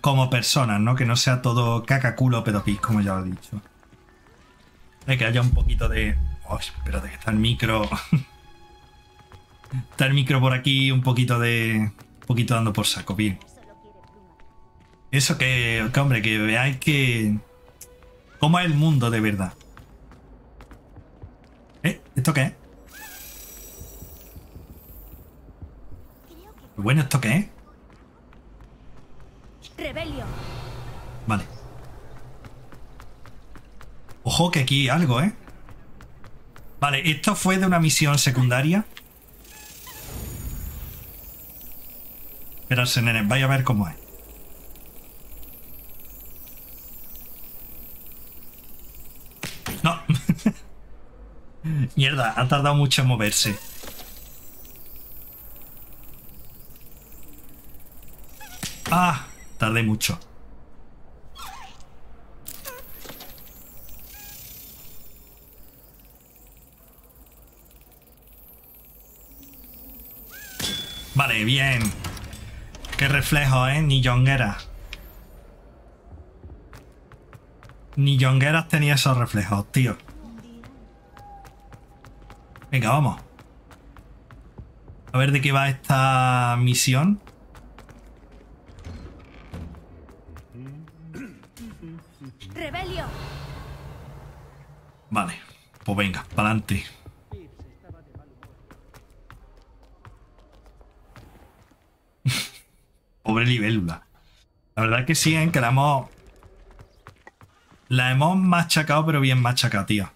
como personas, ¿no? Que no sea todo caca, culo, pedopis, como ya lo he dicho. Hay que haya un poquito de... Oh, espérate, que está el micro... Está el micro por aquí, un poquito de... Un poquito dando por saco, bien. Eso que hombre, que veáis que... ¿Cómo es el mundo de verdad? ¿Esto qué es? Bueno, ¿esto qué es? Rebelio. Vale. Ojo que aquí hay algo, ¿eh? Vale, esto fue de una misión secundaria. Esperarse, nene, vaya a ver cómo es. No. Mierda, ha tardado mucho en moverse. Ah, tardé mucho. Vale, bien. Qué reflejo, ¿eh? Ni Yonguera. Ni Yongueras tenía esos reflejos, tío. Venga, vamos. A ver de qué va esta misión. Rebelio. Vale, pues venga, para adelante. Pobre libélula. La verdad que sí, ¿eh? Que la hemos machacado, pero bien machacado, tío.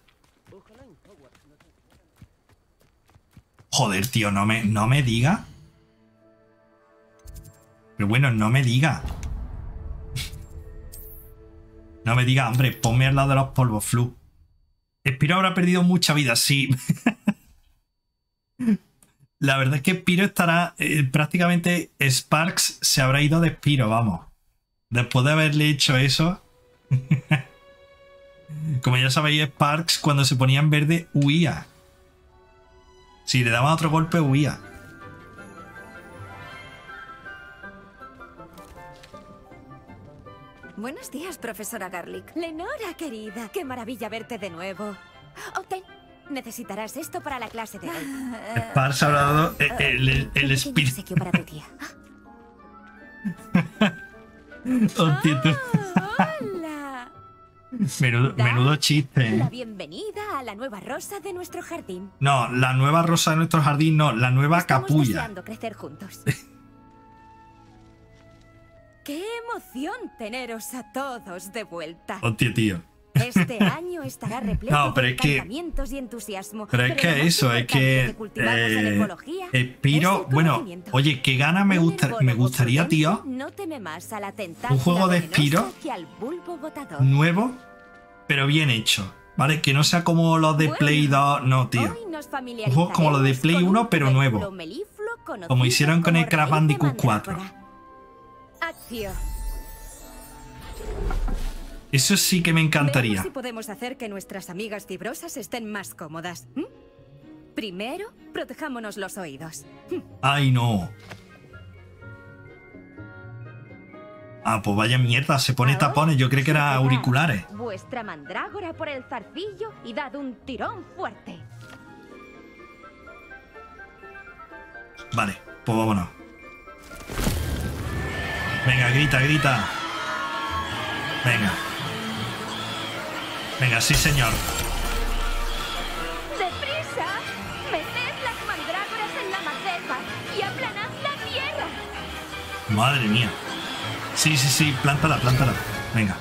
Joder, tío, no me diga. Pero bueno, no me diga. No me diga, hombre, ponme al lado de los polvos flu. Spiro habrá perdido mucha vida, sí. La verdad es que Spiro estará... prácticamente Sparks se habrá ido de Spiro, vamos. Después de haberle hecho eso... Como ya sabéis, Sparks cuando se ponía en verde huía. Si le daba otro golpe, huía. Buenos días, profesora Garlic. Lenora, querida. Qué maravilla verte de nuevo. Obtén. Necesitarás esto para la clase de hoy. Sparks habrá dado el espíritu. Obsequio para tu tía. Hostia, tú. ¡Hola! Menudo chiste. La bienvenida a la nueva rosa de nuestro jardín. No, la nueva rosa de nuestro jardín, no, la nueva Estamos capulla. deseando crecer juntos. ¡Qué emoción teneros a todos de vuelta! Hostia, tío. Este año estará repleto No, pero de es que... encantamientos y entusiasmo. Pero es lo que más eso, es importante que... cultivamos en ecología Spiro, es el bueno, conocimiento. oye, qué gana me Un herbólogo gustaría, prudente tío. no teme más al atentar Un juego de venenoso Spiro que al bulbo botador. nuevo, pero bien hecho. ¿Vale? Que no sea como los de Bueno, Play 2, no, tío. Hoy nos Un juego como los de Play familiarizaremos 1, con un pero nuevo. tubérculo melífluo conocido Como hicieron con el como Crash raíz de Bandicoot 4. mandrágora. Acción. Eso sí que me encantaría. Veamos si podemos hacer que nuestras amigas fibrosas estén más cómodas. Primero, protejámonos los oídos. Ay, no. Ah, pues vaya mierda, se pone Ahora, tapones. Yo creí que eran sujetad auriculares. Vuestra mandrágora por el zarcillo y dad un tirón fuerte. Vale, pues vámonos. Venga, grita, grita. Venga. Venga, sí, señor. ¡Deprisa! ¡Meted las mandrágoras en la maceta y aplanad la tierra! Madre mía. Sí, sí, sí, plántala, plántala. Venga.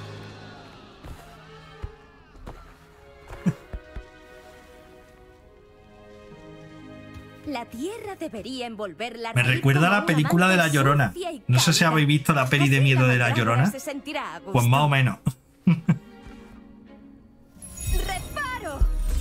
La tierra debería envolver la Me raíz recuerda a como la una película de manta La Llorona. sucia y No sé si cálida. habéis visto la peli de Así miedo de La mandrágora Llorona. se sentirá a gusto. Pues más o menos. ¡Reparo!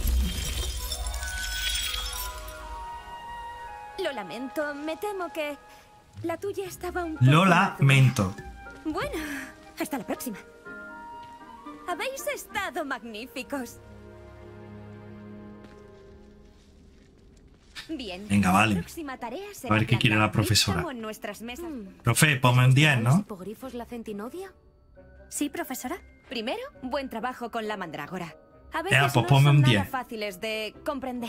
Lo lamento, me temo que la tuya estaba un poco Lo madura. lamento. Bueno, hasta la próxima. Habéis estado magníficos. Bien. Venga, vale. La próxima tarea A será ver qué quiere la plantar profesora. díptamo en nuestras mesas. Profe, ponme un 10, ¿Los ¿no? hipogrifos la centinodia? Sí, profesora. Primero, buen trabajo con la mandrágora. A pues veces no ponme son un nada 10. fáciles de comprender.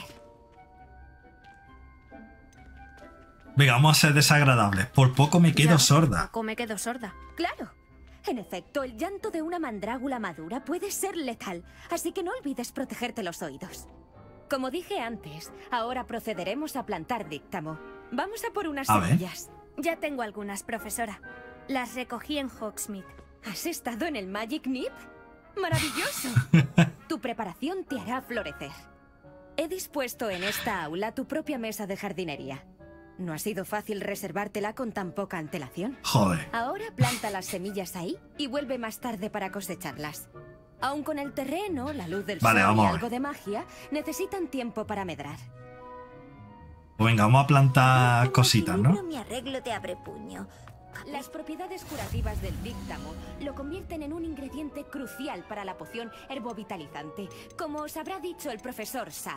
Venga, vamos a ser desagradables. Por poco me quedo Ya, sorda. poco me quedo sorda. Claro. En efecto, el llanto de una mandrágula madura puede ser letal, así que no olvides protegerte los oídos. Como dije antes, ahora procederemos a plantar díptamo. Vamos a por unas A ver. semillas. Ya tengo algunas, profesora. Las recogí en Hogsmeade. ¿Has estado en el Magic Nip? ¡Maravilloso! Tu preparación te hará florecer. He dispuesto en esta aula tu propia mesa de jardinería. No ha sido fácil reservártela con tan poca antelación. Joder. Ahora planta las semillas ahí y vuelve más tarde para cosecharlas. Aun con el terreno, la luz del Vale, sol y vamos a ver. algo de magia, necesitan tiempo para medrar. Pues venga, vamos a plantar cositas, ¿no? Mi arreglo de abrepuño. Las propiedades curativas del díptamo lo convierten en un ingrediente crucial para la poción herbovitalizante, como os habrá dicho el profesor Sapp.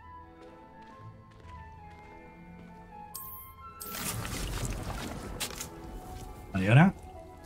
Vale, ¿y ahora?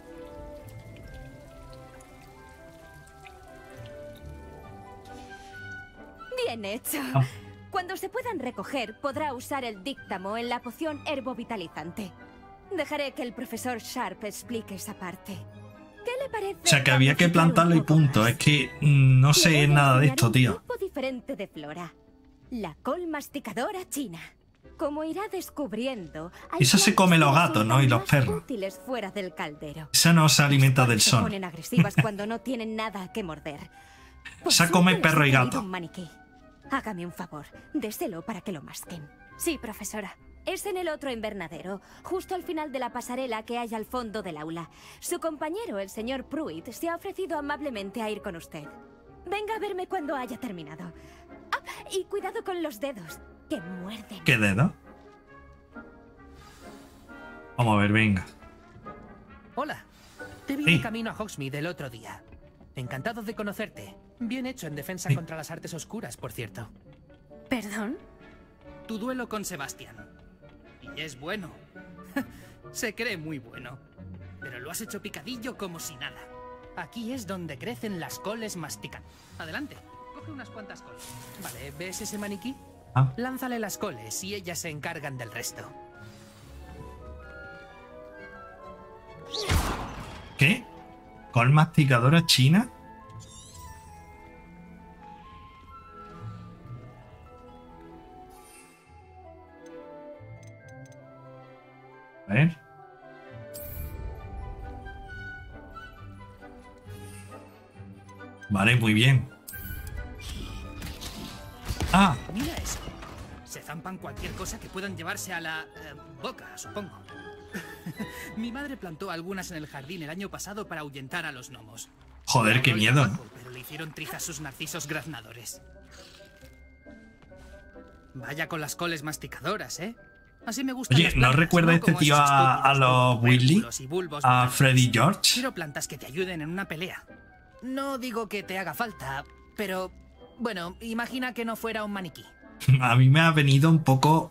Bien hecho. Ah. Cuando se puedan recoger, podrá usar el díptamo en la poción herbovitalizante. Dejaré que el profesor Sharp explique esa parte. ¿Qué le parece? O sea, que había que amplificar un plantarlo y poco punto. más? Es que no Le sé voy a nada de enseñar esto, un tío. tipo diferente de flora. La col masticadora china. Como irá descubriendo, hay Esa se plantas come que los gatos, ¿no? Y resultan los más perros. útiles fuera del caldero. Esa no se alimenta del Se sol. ponen agresivas cuando no tienen nada que morder. Por Esa cierto, come les he perro y traído gato. un maniquí. Hágame un favor, déselo para que lo masquen. Sí, profesora. Es en el otro invernadero, justo al final de la pasarela que hay al fondo del aula. Su compañero, el señor Pruitt, se ha ofrecido amablemente a ir con usted. Venga a verme cuando haya terminado. Ah, y cuidado con los dedos, que muerden. ¿Qué dedo? Vamos a ver, venga. Hola, te vi Sí. de camino a Hogsmeade el otro día. Encantado de conocerte. Bien hecho en defensa Sí. contra las artes oscuras, por cierto. ¿Perdón? Tu duelo con Sebastián. Y es bueno. Se cree muy bueno. Pero lo has hecho picadillo como si nada. Aquí es donde crecen las coles mastican. Adelante, coge unas cuantas coles. Vale, ¿ves ese maniquí? Ah. Lánzale las coles y ellas se encargan del resto. ¿Qué? ¿Col masticadora china? A ver. Vale, muy bien. Ah, Mira eso. Se zampan cualquier cosa que puedan llevarse a la boca, supongo. Mi madre plantó algunas en el jardín el año pasado para ahuyentar a los gnomos. joder, qué Ahorró el miedo. trabajo, pero le hicieron trizas sus narcisos graznadores. Vaya con las coles masticadoras, ¿eh? Así me gustan Oye, las ¿no plantas, recuerda este como tío esos a estúpidos los con Weasley? tubérculos y bulbos ¿A botánicos. Freddy George? Quiero plantas que te ayuden en una pelea. No digo que te haga falta, pero... Bueno, imagina que no fuera un maniquí. A mí me ha venido un poco...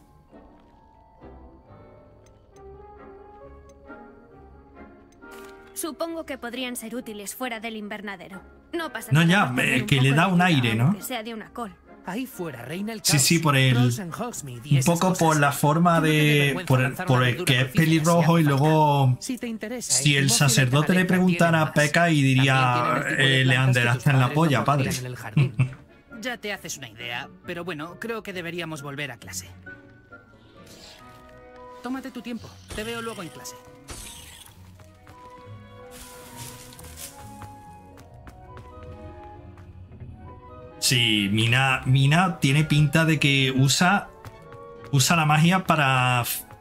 Supongo que podrían ser útiles fuera del invernadero. No pasa No, nada. ya, por tener un que le poco da de un vida, aire, ¿no? aunque sea de una col. Ahí fuera reina el Sí, caos. sí, por el- Trolls en Hogsmeade y Un esas poco por cosas. la forma Tú no te dé de... vergüenza Por, lanzar por una el verdura que es crucífera si pelirrojo hace y falta. luego... Si te interesa, Si en el Timothy sacerdote le Letaleta preguntara tienen a más. Peca y También diría... tienen el tipo de plantas que Leander, tus hasta en la padres polla, no padre. cultivan en el jardín. Ya te haces una idea, pero bueno, creo que deberíamos volver a clase. Tómate tu tiempo, te veo luego en clase. Sí, Mina tiene pinta de que usa la magia para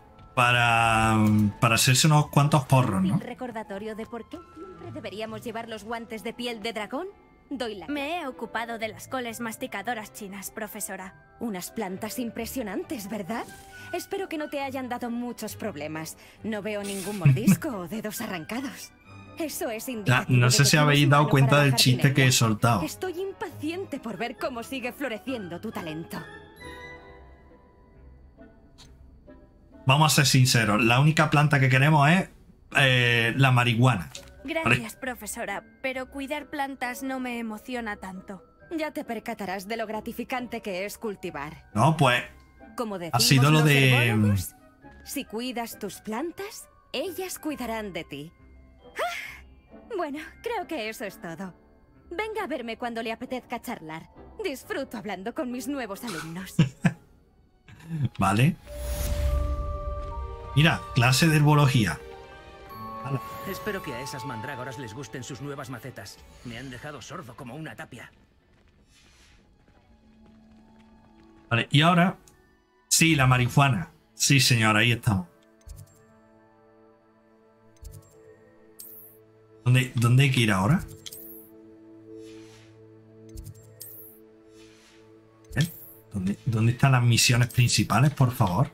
hacerse unos cuantos porros, ¿no? ¿Un recordatorio de por qué siempre deberíamos llevar los guantes de piel de dragón? Doy la... Me he ocupado de las coles masticadoras chinas, profesora. Unas plantas impresionantes, ¿verdad? Espero que no te hayan dado muchos problemas. No veo ningún mordisco o dedos arrancados. Eso es indicativo No de sé que si habéis tienes dado mano cuenta para la del chiste que he jardinería. soltado. Estoy impaciente por ver cómo sigue floreciendo tu talento. vamos a ser sinceros, la única planta que queremos es la marihuana. Gracias, profesora, pero cuidar plantas no me emociona tanto. Ya te percatarás de lo gratificante que es cultivar. No, pues Como ha decimos sido lo los de... herbólogos, si cuidas tus plantas, ellas cuidarán de ti. ¡Ah! Bueno, creo que eso es todo. Venga a verme cuando le apetezca charlar. Disfruto hablando con mis nuevos alumnos. Vale. Mira, clase de herbología. Espero que a esas mandrágoras les gusten sus nuevas macetas. Me han dejado sordo como una tapia. Vale, y ahora... Sí, la marihuana. Sí, señor, ahí estamos. ¿Dónde hay que ir ahora? ¿Dónde están las misiones principales, por favor?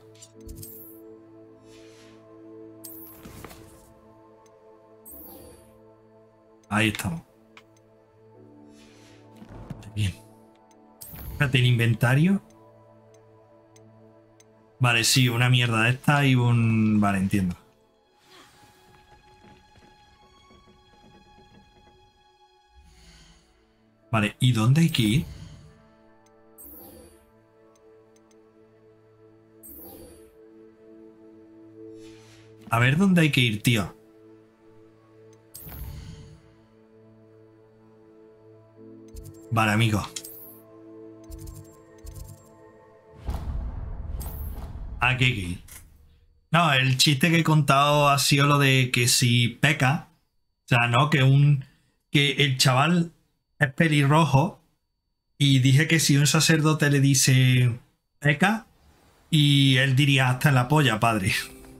Ahí estamos. Bien. Espérate, el inventario. Vale, sí, una mierda de esta y un... Vale, entiendo. Vale, ¿y dónde hay que ir? A ver dónde hay que ir, tío. Vale, amigo. Aquí hay que ir. No, el chiste que he contado ha sido lo de que si peca, o sea, no, que el chaval es pelirrojo y dije que si un sacerdote le dice peca y él diría hasta en la polla, padre.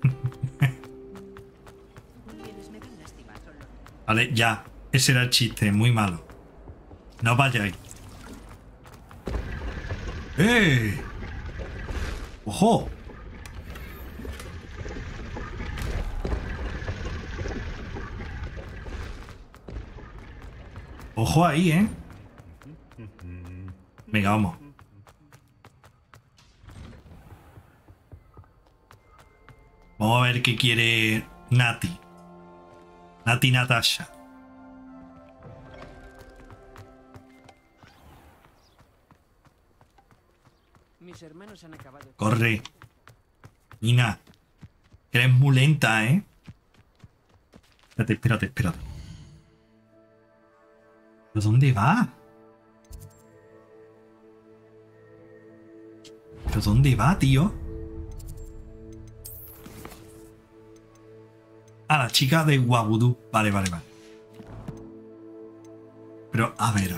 Vale, ya. Ese era el chiste, muy malo. No vayáis. ¡Eh! ¡Ojo! Ojo ahí, ¿eh? Venga, vamos. Vamos a ver qué quiere Nati. Nati Natasha. Mis hermanos han acabado. Corre. Nina. Que eres muy lenta, ¿eh? Espérate. ¿Pero dónde va? ¿Pero dónde va, tío? Ah, la chica de Guabudú. Vale. Pero, a ver.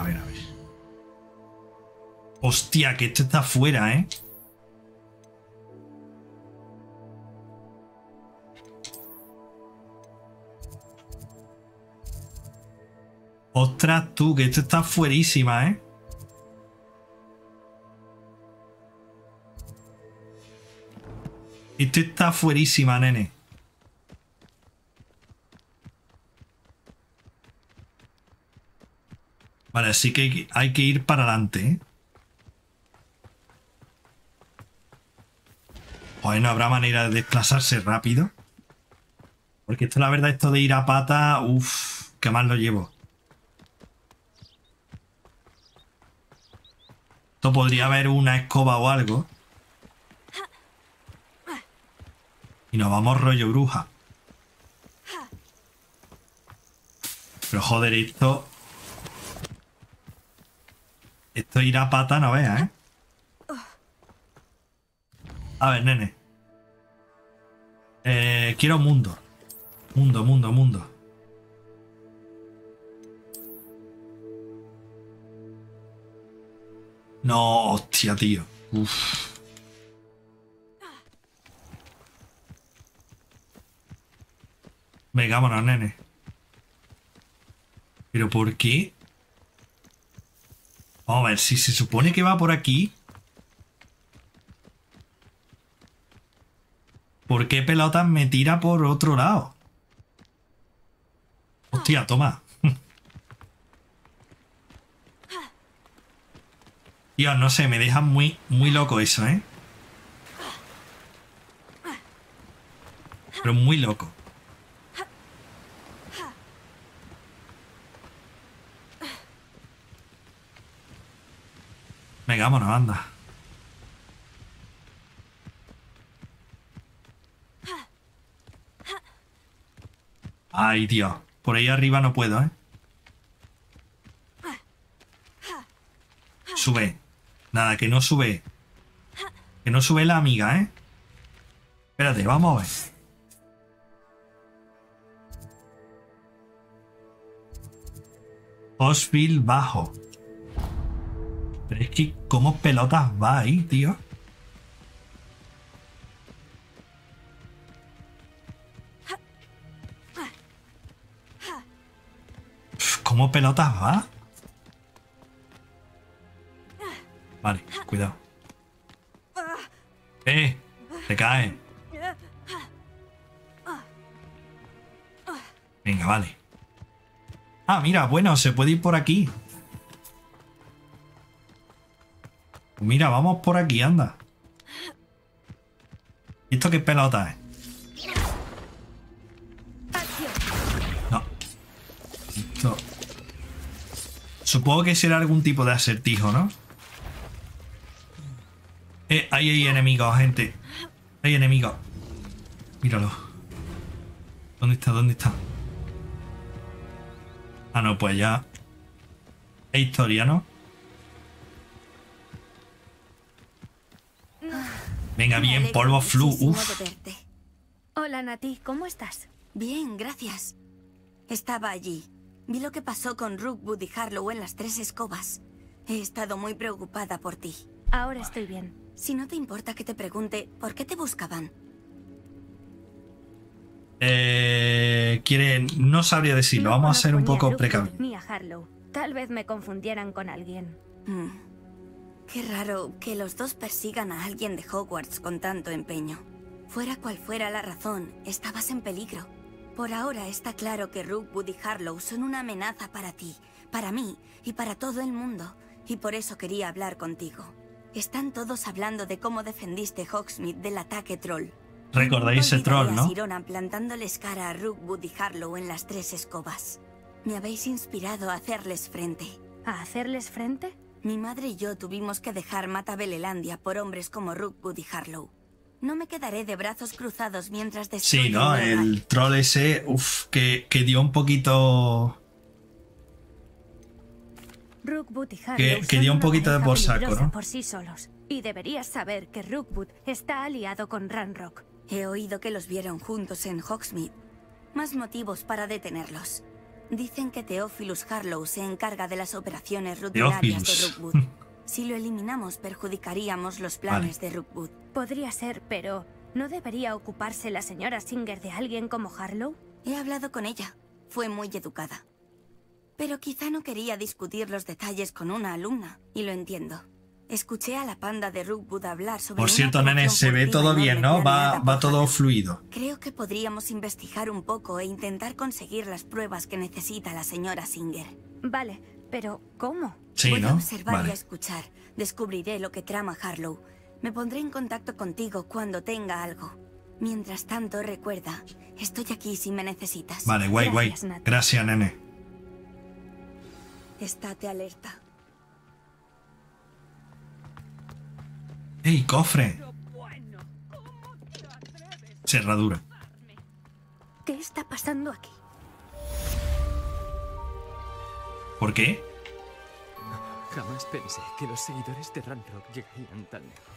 Hostia, que esto está fuera, ¿eh? Ostras, tú, que esto está fuerísima, ¿eh? Esto está fuerísima, nene. Vale, así que hay que ir para adelante, ¿eh? Joder, ¿no habrá manera de desplazarse rápido? Porque esto, la verdad, esto de ir a pata... Uff, qué mal lo llevo. Esto podría haber una escoba o algo. Y nos vamos rollo bruja. Pero joder, esto... Esto ir a pata no veas, ¿eh? A ver, nene. Quiero mundo. Mundo. No, hostia, tío. Uf. Venga, vámonos, nene. ¿Pero por qué? Vamos a ver, si se supone que va por aquí... ¿Por qué pelotas me tira por otro lado? Hostia, toma. Dios, no sé, me deja muy loco eso, ¿eh? Pero muy loco. Venga, vámonos, anda. Ay, Dios. Por ahí arriba no puedo, ¿eh? Sube. Nada, que no sube. Que no sube la amiga, ¿eh? Espérate, vamos a ver. Osville bajo. Pero es que, ¿cómo pelotas va ahí, tío? ¿Cómo pelotas va? Vale, cuidado. Te cae. Venga, vale. Ah, mira, bueno, se puede ir por aquí. Mira, vamos por aquí, anda. ¿Y esto qué pelota es? No. Esto... Supongo que será algún tipo de acertijo, ¿no? Ahí hay enemigos, gente. Hay enemigos. Míralo. ¿Dónde está? ¿Dónde está? Ah, no, pues ya. Es historia, ¿no? Venga, bien, polvo flu. Uf. Hola, Nati, ¿cómo estás? Bien, gracias. Estaba allí. Vi lo que pasó con Rookwood y Harlow en las 3 escobas. He estado muy preocupada por ti. Ahora estoy bien. Si no te importa que te pregunte, ¿por qué te buscaban? No sabría decirlo. No Vamos a ser un conozco poco ni a Rookwood precavidos. ni a Harlow. Tal vez me confundieran con alguien. Qué raro que los dos persigan a alguien de Hogwarts con tanto empeño. Fuera cual fuera la razón, estabas en peligro. Por ahora está claro que Rookwood y Harlow son una amenaza para ti, para mí y para todo el mundo. Y por eso quería hablar contigo. Están todos hablando de cómo defendiste Hogsmeade del ataque troll. ¿Recordáis ese troll, no? Sirona plantándoles cara a Rookwood y Harlow en las 3 escobas. Me habéis inspirado a hacerles frente. ¿A hacerles frente? Mi madre y yo tuvimos que dejar Matabelelandia por hombres como Rookwood y Harlow. No me quedaré de brazos cruzados mientras destruyo Sí, ¿no? El troll ese, uff, que dio un poquito... Rookwood y Harlow que dio un poquito de por saco, peligrosa ¿no? por sí solos. Y deberías saber que Rookwood está aliado con Ranrock. He oído que los vieron juntos en Hogsmeade. Más motivos para detenerlos. Dicen que Theophilus Harlow se encarga de las operaciones rutinarias de Rookwood. Si lo eliminamos, perjudicaríamos los planes de Rookwood. Podría ser, pero ¿no debería ocuparse la señora Singer de alguien como Harlow? He hablado con ella. Fue muy educada. Pero quizá no quería discutir los detalles con una alumna, y lo entiendo. Escuché a la panda de Rookwood hablar sobre... Por cierto, nene, se ve todo bien, ¿no? Va todo fluido. Creo que podríamos investigar un poco e intentar conseguir las pruebas que necesita la señora Singer. Vale, pero ¿cómo? Sí, Voy ¿no? a observar Vale. y a escuchar. Descubriré lo que trama Harlow. Me pondré en contacto contigo cuando tenga algo. Mientras tanto, recuerda, estoy aquí si me necesitas. Vale, guay, guay. Gracias, Nat. Gracias, nene. Estate alerta. ¡Ey, cofre! Cerradura. ¿Qué está pasando aquí? ¿Por qué? Jamás pensé que los seguidores de Ranrock llegarían tan lejos.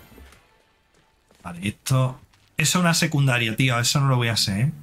Vale, esto... Eso es una secundaria, tío. Eso no lo voy a hacer, ¿eh?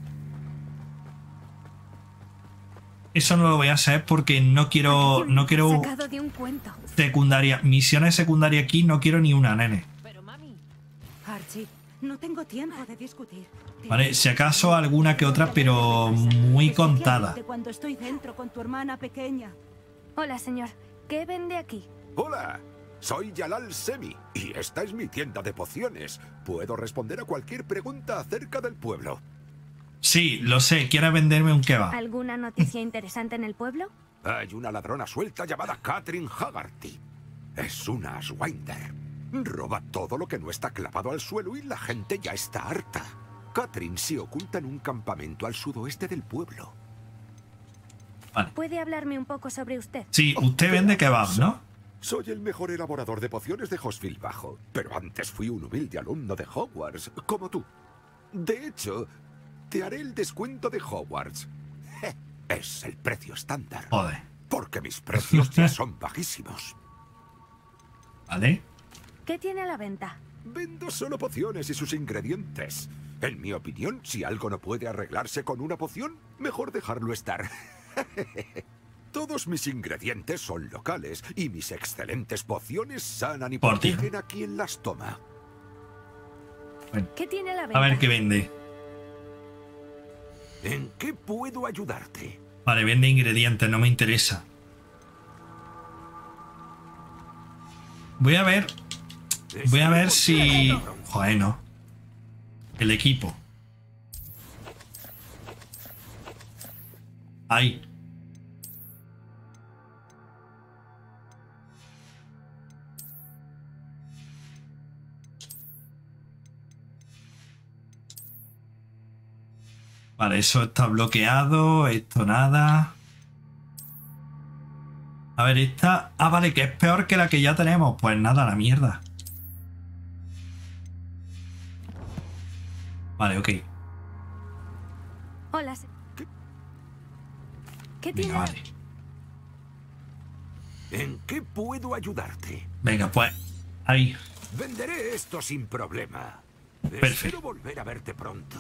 Eso no lo voy a hacer porque no quiero... No quiero Sacado de un cuento. secundaria. Misiones secundarias aquí no quiero ni una, nene. Pero mami, Archie, no tengo tiempo de discutir. Vale, si acaso alguna que otra, pero muy contada. De cuando estoy dentro con tu hermana pequeña. Hola, señor. ¿Qué vende aquí? Hola, soy Yalal Semi y esta es mi tienda de pociones. Puedo responder a cualquier pregunta acerca del pueblo. Sí, lo sé. ¿Quiere venderme un kebab? ¿Alguna noticia interesante en el pueblo? Hay una ladrona suelta llamada Catherine Haggerty. Es una Ashwinder. Roba todo lo que no está clavado al suelo y la gente ya está harta. Catherine se oculta en un campamento al sudoeste del pueblo. Vale. ¿Puede hablarme un poco sobre usted? Sí, usted vende kebab, ¿no? Soy el mejor elaborador de pociones de Hosfield Bajo, pero antes fui un humilde alumno de Hogwarts, como tú. De hecho, te haré el descuento de Hogwarts. Es el precio estándar. Joder. Porque mis precios ya son bajísimos. Vale. ¿Qué tiene a la venta? Vendo solo pociones y sus ingredientes. En mi opinión, si algo no puede arreglarse con una poción, mejor dejarlo estar. Todos mis ingredientes son locales y mis excelentes pociones sanan y Por ti. protegen a quien las toma. Bueno, ¿Qué tiene a la venta? a ver qué vende. ¿En qué puedo ayudarte? Vale, vende ingredientes, no me interesa. Voy a ver. Voy a ver si... Joder, no. El equipo. Ahí. Vale, eso está bloqueado. Esto nada. A ver, esta... Ah, vale, que es peor que la que ya tenemos. Pues nada, la mierda. Vale, ok. Hola. ¿Qué tiene? Venga, vale. ¿En qué puedo ayudarte? Venga, pues... Ahí. Venderé esto sin problema. Perfecto. Espero volver a verte pronto.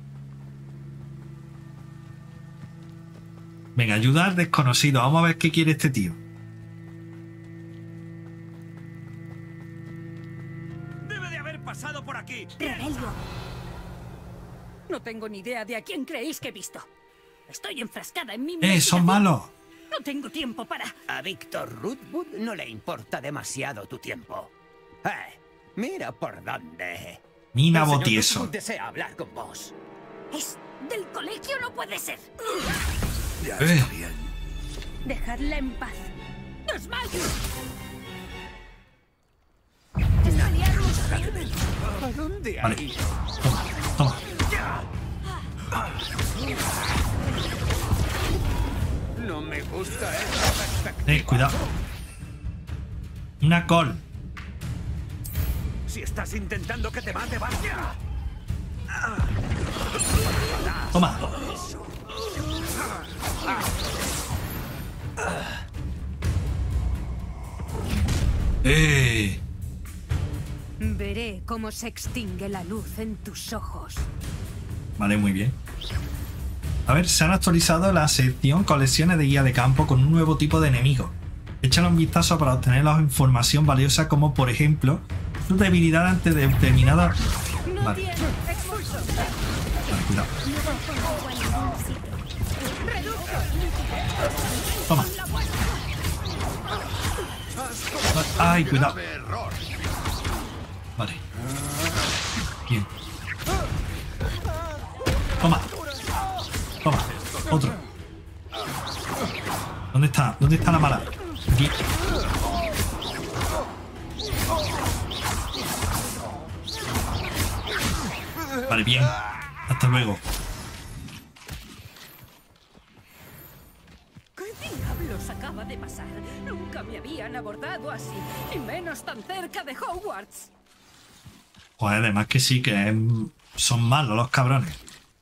Venga, ayuda al desconocido. Vamos a ver qué quiere este tío. ¡Debe de haber pasado por aquí! Rebelio. No tengo ni idea de a quién creéis que he visto. Estoy enfrascada en mí Son investigación. malos. No tengo tiempo para... A Víctor Rootwood no le importa demasiado tu tiempo. Mira por dónde. Mina El señor Botieso. Rootwood desea hablar con vos. Es del colegio, no puede ser. Ya está bien. Dejadla en paz. ¡Desmayo! ¿A dónde ha Vale. ido? Toma. No me gusta esto. Cuidado. Una col. Si estás intentando que te mate, vaya. Toma. Veré cómo se extingue la luz en tus ojos. Vale, muy bien. A ver, se han actualizado la sección colecciones de guía de campo con un nuevo tipo de enemigo. Échale un vistazo para obtener la información valiosa como, por ejemplo, su debilidad ante determinada... Vale. Vale, cuidado. Toma. Ay, cuidado. Vale. Bien. Toma. Toma. Otro. ¿Dónde está? ¿Dónde está la mala? Aquí. Vale, bien. Hasta luego. ¿Qué diablos acaba de pasar? Nunca me habían abordado así, y menos tan cerca de Hogwarts. Pues además que sí, que son malos los cabrones.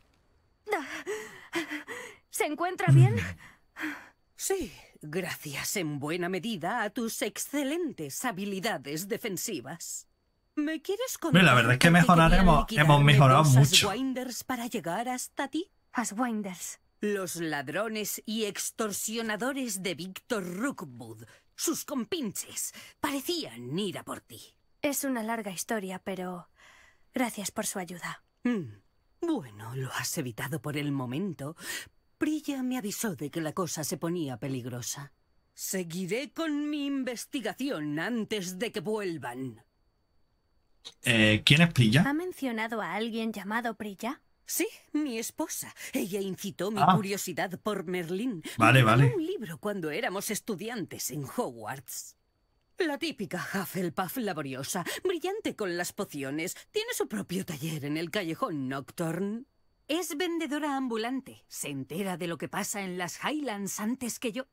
¿Se encuentra bien? Sí, gracias en buena medida a tus excelentes habilidades defensivas. ¿Me quieres contar? Hombre, la verdad es que por qué mejoraremos, querían hemos mejorado liquidarme dos mucho. Aswinders para llegar hasta ti? Aswinders. Los ladrones y extorsionadores de Víctor Rookwood, sus compinches, parecían ir a por ti. Es una larga historia, pero gracias por su ayuda. Bueno, lo has evitado por el momento. Prilla me avisó de que la cosa se ponía peligrosa. Seguiré con mi investigación antes de que vuelvan. ¿Quién es Prilla? ¿Ha mencionado a alguien llamado Prilla? Sí, mi esposa. Ella incitó mi Ah. curiosidad por Merlín. Vale, Me regaló vale. un libro cuando éramos estudiantes en Hogwarts. La típica Hufflepuff laboriosa, brillante con las pociones. Tiene su propio taller en el callejón Nocturne. Es vendedora ambulante. Se entera de lo que pasa en las Highlands antes que yo.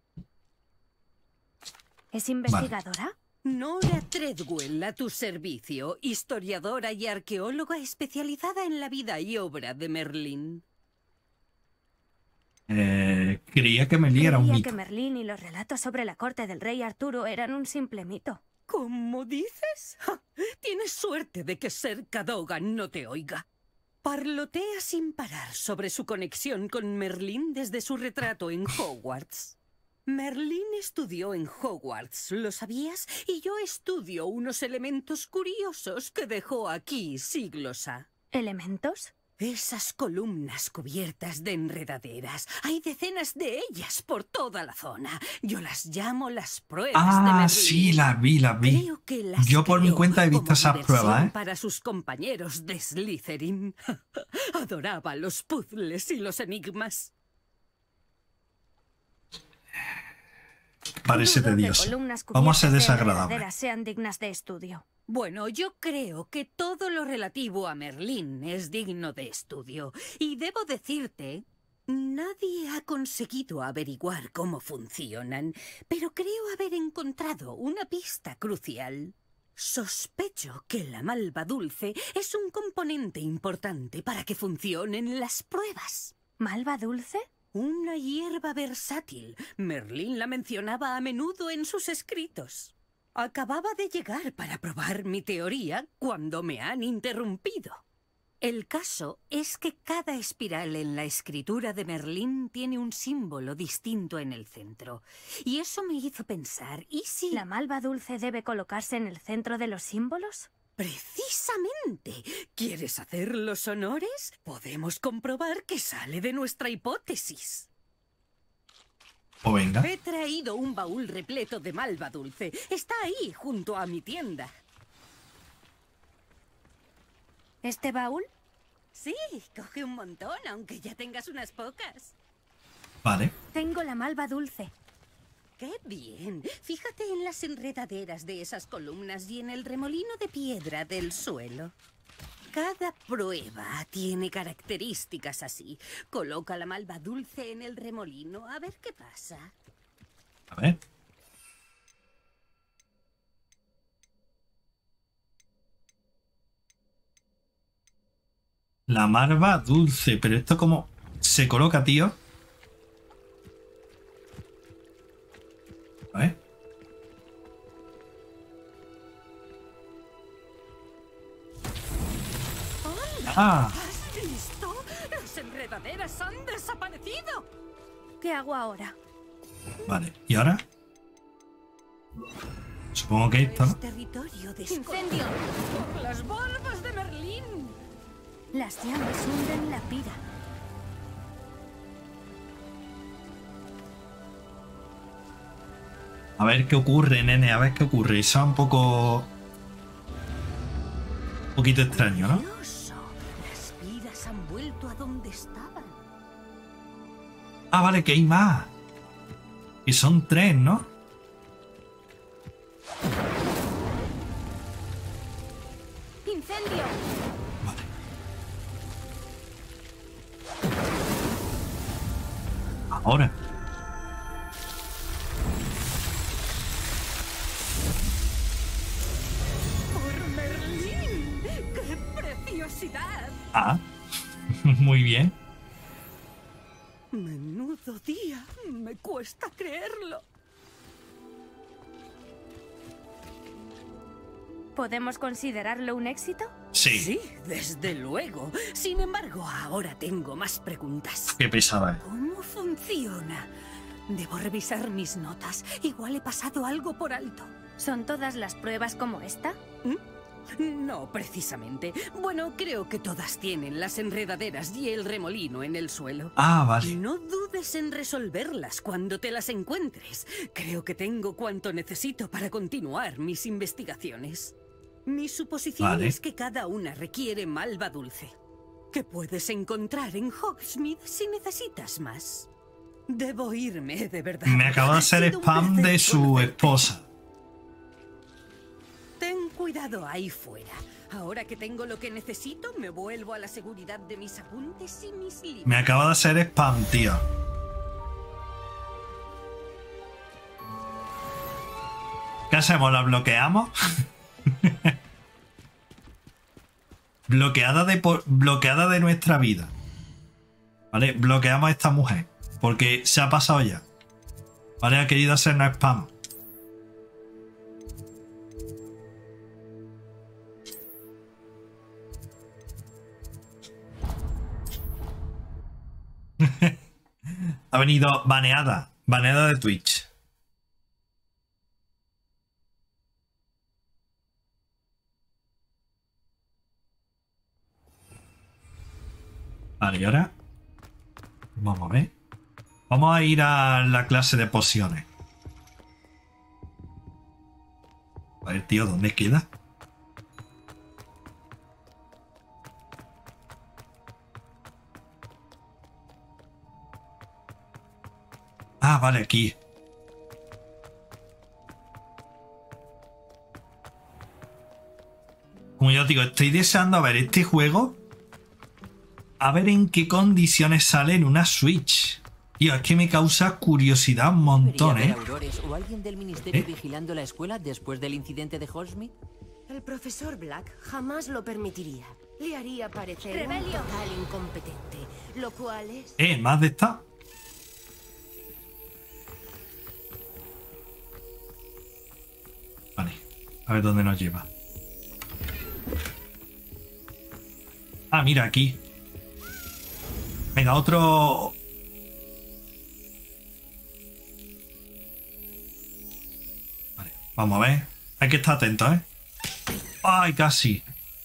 ¿Es investigadora? Nora Treadwell, a tu servicio. Historiadora y arqueóloga especializada en la vida y obra de Merlín. Creía que Merlín era un Creía mito. que Merlín y los relatos sobre la corte del rey Arturo eran un simple mito. ¿Cómo dices? ¡Ja! Tienes suerte de que Ser Cadogan no te oiga. Parlotea sin parar sobre su conexión con Merlín desde su retrato en Hogwarts. Merlín estudió en Hogwarts, ¿lo sabías? Y yo estudio unos elementos curiosos que dejó aquí siglos ha. ¿Elementos? Esas columnas cubiertas de enredaderas. Hay decenas de ellas por toda la zona. Yo las llamo las pruebas de Merlín. Sí, las vi. Creo que las Yo por mi creó cuenta he visto como esas diversión pruebas, ¿eh? para sus compañeros de Slytherin. Adoraba los puzzles y los enigmas. Parece Dudo que tedioso. columnas Vamos a ser cubiertas de desagradable. enredaderas sean dignas de estudio. Bueno, yo creo que todo lo relativo a Merlín es digno de estudio. Y debo decirte, nadie ha conseguido averiguar cómo funcionan, pero creo haber encontrado una pista crucial. Sospecho que la malva dulce es un componente importante para que funcionen las pruebas. ¿Malva dulce? Una hierba versátil. Merlín la mencionaba a menudo en sus escritos. Acababa de llegar para probar mi teoría cuando me han interrumpido. El caso es que cada espiral en la escritura de Merlín tiene un símbolo distinto en el centro. Y eso me hizo pensar, ¿y si ¿La malva dulce debe colocarse en el centro de los símbolos? Precisamente. ¿Quieres hacer los honores? Podemos comprobar que sale de nuestra hipótesis. O venga. He traído un baúl repleto de malva dulce. Está ahí, junto a mi tienda. ¿Este baúl? Sí, coge un montón, aunque ya tengas unas pocas. Vale. Tengo la malva dulce. ¡Qué bien! Fíjate en las enredaderas de esas columnas y en el remolino de piedra del suelo. Cada prueba tiene características así. Coloca la malva dulce en el remolino, a ver qué pasa. A ver. La malva dulce, pero esto como se coloca, tío. A ver. Ah, ¿Has visto? Las enredaderas han desaparecido. ¿Qué hago ahora? vale. ¿Y ahora? Supongo que esto, ¿no? Es territorio de ¡Incendio! por las barbas de Merlín. Las llamas hunden la pira. A ver qué ocurre, nene, a ver qué ocurre. Eso es un poco... Un poquito extraño, ¿no? Curioso. Las vidas han vuelto a donde estaban. Ah, vale, que hay más. Y son 3, ¿no? ¡Incendio! Vale. Ahora. ¡Por Merlín! ¡Qué preciosidad! Ah, muy bien. Menudo día. Me cuesta creerlo. ¿Podemos considerarlo un éxito? Sí. Sí, desde luego. Sin embargo, ahora tengo más preguntas. Qué pesada es. ¿Cómo funciona? Debo revisar mis notas. Igual he pasado algo por alto. ¿Son todas las pruebas como esta? No, precisamente. Bueno, creo que todas tienen las enredaderas y el remolino en el suelo. Ah, vale. No dudes en resolverlas cuando te las encuentres. Creo que tengo cuanto necesito para continuar mis investigaciones. Mi suposición Vale. es que cada una requiere malva dulce, que puedes encontrar en Hogsmeade si necesitas más. Debo irme, de verdad. Me acaba de Ha hacer sido un spam placer de su conocerte. esposa. Cuidado ahí fuera. Ahora que tengo lo que necesito, me vuelvo a la seguridad de mis apuntes y mis libros. Me acaba de hacer spam, tío. ¿Qué hacemos? ¿La bloqueamos? bloqueada de nuestra vida. ¿Vale? Bloqueamos a esta mujer. Porque se ha pasado ya. ¿Vale? Ha querido hacernos spam. Ha venido baneada. Baneada de Twitch. Vale, y ahora vamos a ver. Vamos a ir a la clase de pociones. A ver, tío, ¿dónde queda? Ah, vale, aquí. Como yo digo, estoy deseando a ver este juego. A ver en qué condiciones sale en una Switch. Tío, es que me causa curiosidad un montón, ¿eh? ¿O alguien del ministerio vigilando la escuela después del incidente de Hogsmeade? El profesor Black jamás lo permitiría. Le haría parecer un ¡Rebelio! total incompetente, lo cual es... Más de esta. Vale, a ver dónde nos lleva. Ah, mira, aquí. Venga, otro... Vale, vamos a ver. Hay que estar atentos, ¿eh? ¡Ay, casi!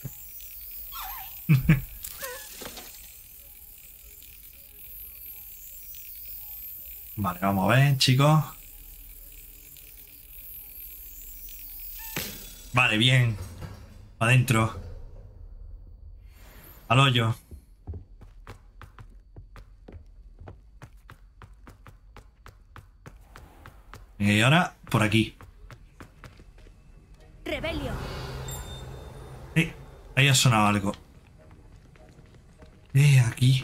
Vale, vamos a ver, chicos. Vale, bien. Adentro. Al hoyo. Y ahora, por aquí. Rebelio. Ahí ha sonado algo. Aquí.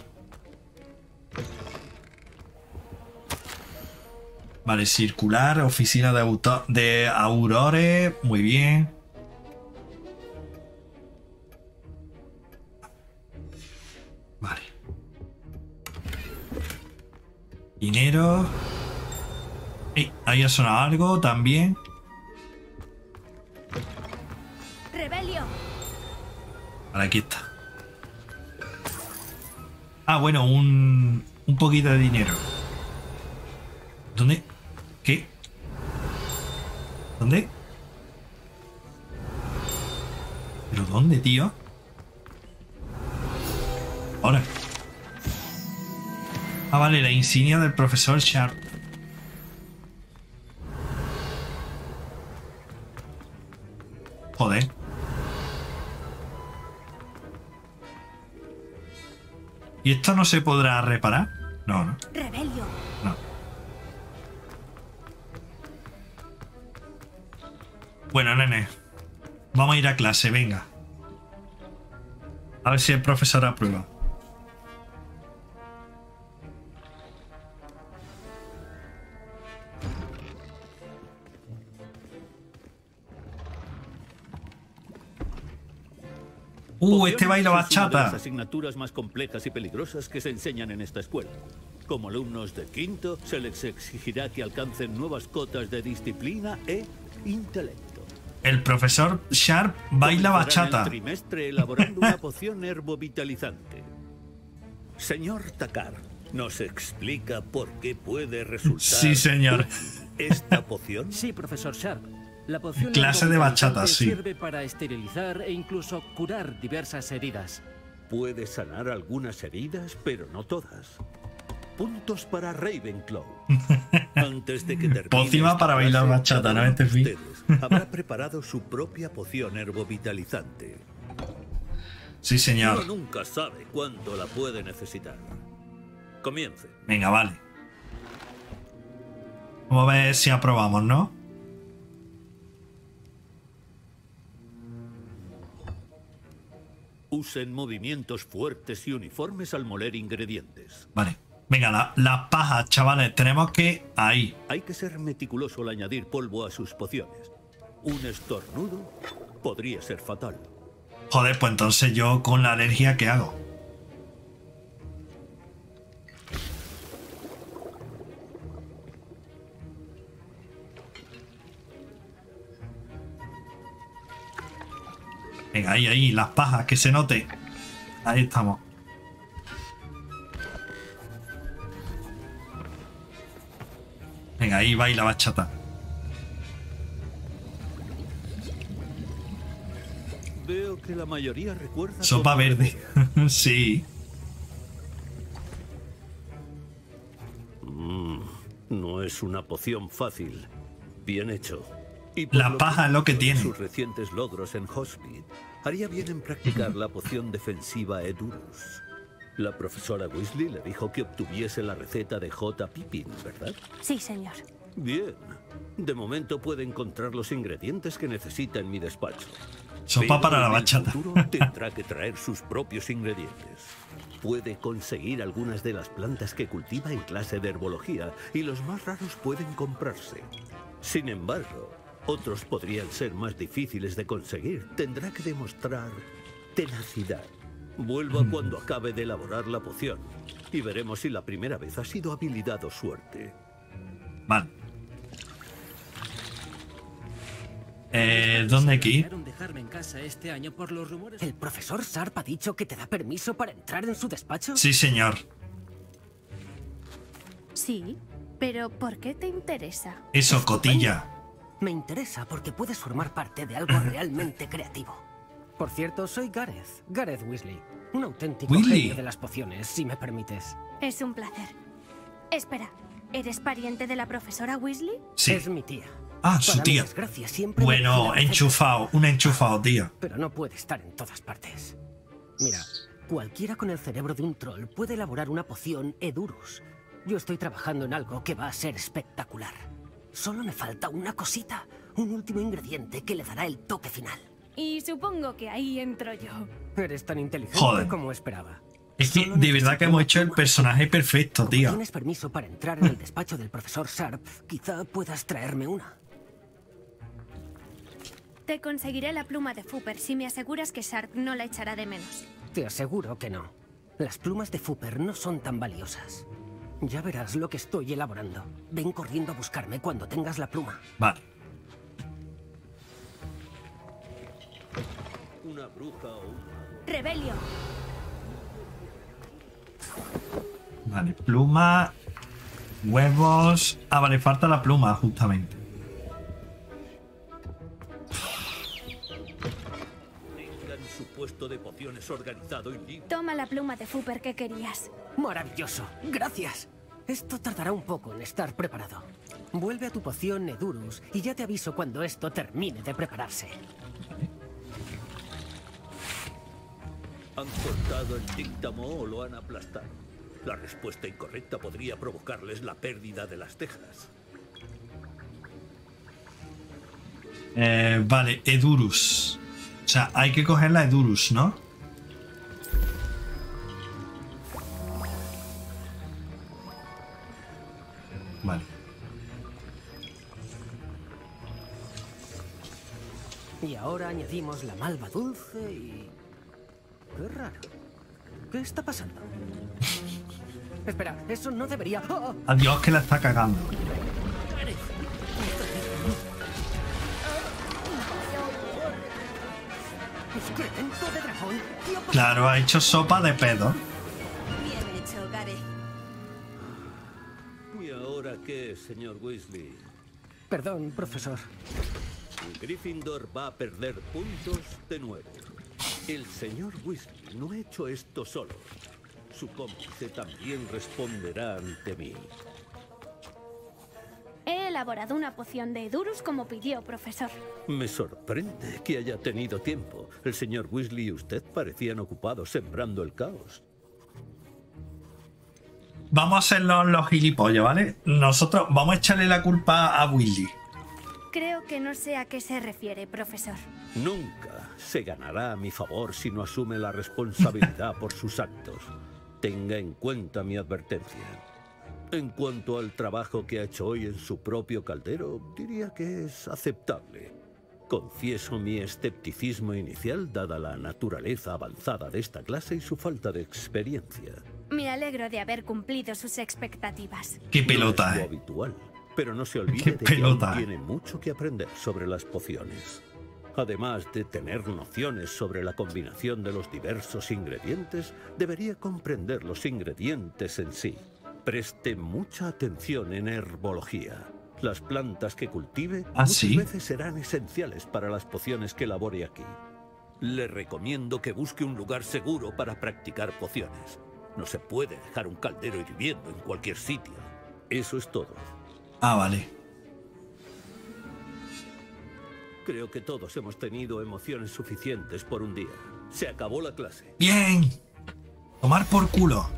Vale, circular, oficina de Aurore. Muy bien. Vale. Dinero. Ahí ha sonado algo también. Rebelio. Vale, aquí está. Ah, bueno, un poquito de dinero. ¿Dónde? ¿Qué? ¿Dónde? ¿Pero dónde, tío? Ahora. Ah, vale, la insignia del profesor Sharp. Joder. ¿Y esto no se podrá reparar? No, no. Rebelio. No. Bueno, nene. Vamos a ir a clase, venga. A ver si el profesor aprueba. Este baila bachata. Es una de las asignaturas más complejas y peligrosas que se enseñan en esta escuela. Como alumnos de quinto, se les exigirá que alcancen nuevas cotas de disciplina e intelecto. El profesor Sharp baila bachata. El trimestre elaborando una poción herbovitalizante. Señor Takar, ¿nos explica por qué puede resultar? Sí, señor. ¿Esta poción? Sí, profesor Sharp. La poción clase de bachata, sí. Sirve para esterilizar e incluso curar diversas heridas. Puede sanar algunas heridas, pero no todas. Puntos para Ravenclaw. Antes de que termine Pócima para bailar bachata, ¿no? Este fin. Habrá preparado su propia poción herbovitalizante. Sí, señor. Uno nunca sabe cuándo la puede necesitar. Comience. Venga, vale. Vamos a ver si aprobamos, ¿no? Usen movimientos fuertes y uniformes al moler ingredientes. Vale. Venga, las pajas, chavales. Tenemos que... Ahí. Hay que ser meticuloso al añadir polvo a sus pociones. Un estornudo podría ser fatal. Joder, pues entonces yo con la alergia, ¿qué hago? Venga, ahí, las pajas, que se note. Ahí estamos. Venga, ahí va y la bachata. Veo que la mayoría recuerda... Sopa verde. Sí. No es una poción fácil. Bien hecho. Y la paja es lo que tiene. Sus recientes logros en Hogsmeade, haría bien en practicar la poción defensiva Edurus. La profesora Weasley le dijo que obtuviese la receta de J. Pippin, ¿verdad? Sí, señor. Bien. De momento puede encontrar los ingredientes que necesita en mi despacho. Sopa para la bachata. En el futuro tendrá que traer sus propios ingredientes. Puede conseguir algunas de las plantas que cultiva en clase de herbología y los más raros pueden comprarse. Sin embargo, otros podrían ser más difíciles de conseguir. Tendrá que demostrar tenacidad. Vuelva cuando acabe de elaborar la poción y veremos si la primera vez ha sido habilidad o suerte. Vale. ¿Dónde hay que ir? Dejarme en casa este año por los rumores. ¿El profesor Sharp ha dicho que te da permiso para entrar en su despacho? Sí, señor. Sí, pero ¿por qué te interesa? Eso, cotilla. Me interesa porque puedes formar parte de algo realmente creativo. Por cierto, soy Gareth Weasley. Un auténtico genio de las pociones, si me permites. Es un placer. Espera, ¿eres pariente de la profesora Weasley? Sí. Es mi tía. Ah, su tía. Bueno, enchufado, un enchufado, tío. Pero no puede estar en todas partes. Mira, cualquiera con el cerebro de un troll puede elaborar una poción Edurus. Yo estoy trabajando en algo que va a ser espectacular. Solo me falta una cosita, un último ingrediente que le dará el toque final. Y supongo que ahí entro yo. Eres tan inteligente como esperaba. Es que de verdad que hemos hecho el personaje perfecto, tío. ¿Tienes permiso para entrar en el despacho del profesor Sharp? Quizá puedas traerme una. Te conseguiré la pluma de Fooper si me aseguras que Sharp no la echará de menos. Te aseguro que no. Las plumas de Fooper no son tan valiosas. Ya verás lo que estoy elaborando. Ven corriendo a buscarme cuando tengas la pluma. Vale. Una bruja o un... ¡Rebelio! Vale, pluma, huevos... Ah, vale, falta la pluma, justamente. Tengan su puesto de pociones organizado y libre. Toma la pluma de Fooper que querías. ¡Maravilloso! ¡Gracias! Esto tardará un poco en estar preparado. Vuelve a tu poción Edurus y ya te aviso cuando esto termine de prepararse. ¿Han cortado el díctamo o lo han aplastado? La respuesta incorrecta podría provocarles la pérdida de las tejas. Vale, Edurus. O sea, hay que coger la Edurus, ¿no? Vale. Y ahora añadimos la malva dulce y... ¡Qué raro! ¿Qué está pasando? Espera, eso no debería... ¡Oh! Adiós, que la está cagando. ¡Excremento de dragón! Claro, ha hecho sopa de pedo. Bien hecho, Gareth. ¿Y ahora qué, señor Weasley? Perdón, profesor. Gryffindor va a perder puntos de nuevo. El señor Weasley no ha hecho esto solo. Su cómplice también responderá ante mí. He elaborado una poción de Edurus como pidió, profesor. Me sorprende que haya tenido tiempo. El señor Weasley y usted parecían ocupados sembrando el caos. Vamos a ser los gilipollas, ¿vale? Nosotros vamos a echarle la culpa a Weasley. Creo que no sé a qué se refiere, profesor. Nunca se ganará a mi favor si no asume la responsabilidad por sus actos. Tenga en cuenta mi advertencia. En cuanto al trabajo que ha hecho hoy en su propio caldero, diría que es aceptable. Confieso mi escepticismo inicial dada la naturaleza avanzada de esta clase y su falta de experiencia. Me alegro de haber cumplido sus expectativas. Qué pelota, No es lo habitual, pero no se olvide de que aún tiene mucho que aprender sobre las pociones. Además de tener nociones sobre la combinación de los diversos ingredientes, debería comprender los ingredientes en sí. Preste mucha atención en herbología. Las plantas que cultive muchas veces serán esenciales para las pociones que elabore aquí. Le recomiendo que busque un lugar seguro para practicar pociones. No se puede dejar un caldero hirviendo en cualquier sitio. Eso es todo. Ah, vale. Creo que todos hemos tenido emociones suficientes por un día. Se acabó la clase. ¡Bien! Tomar por culo.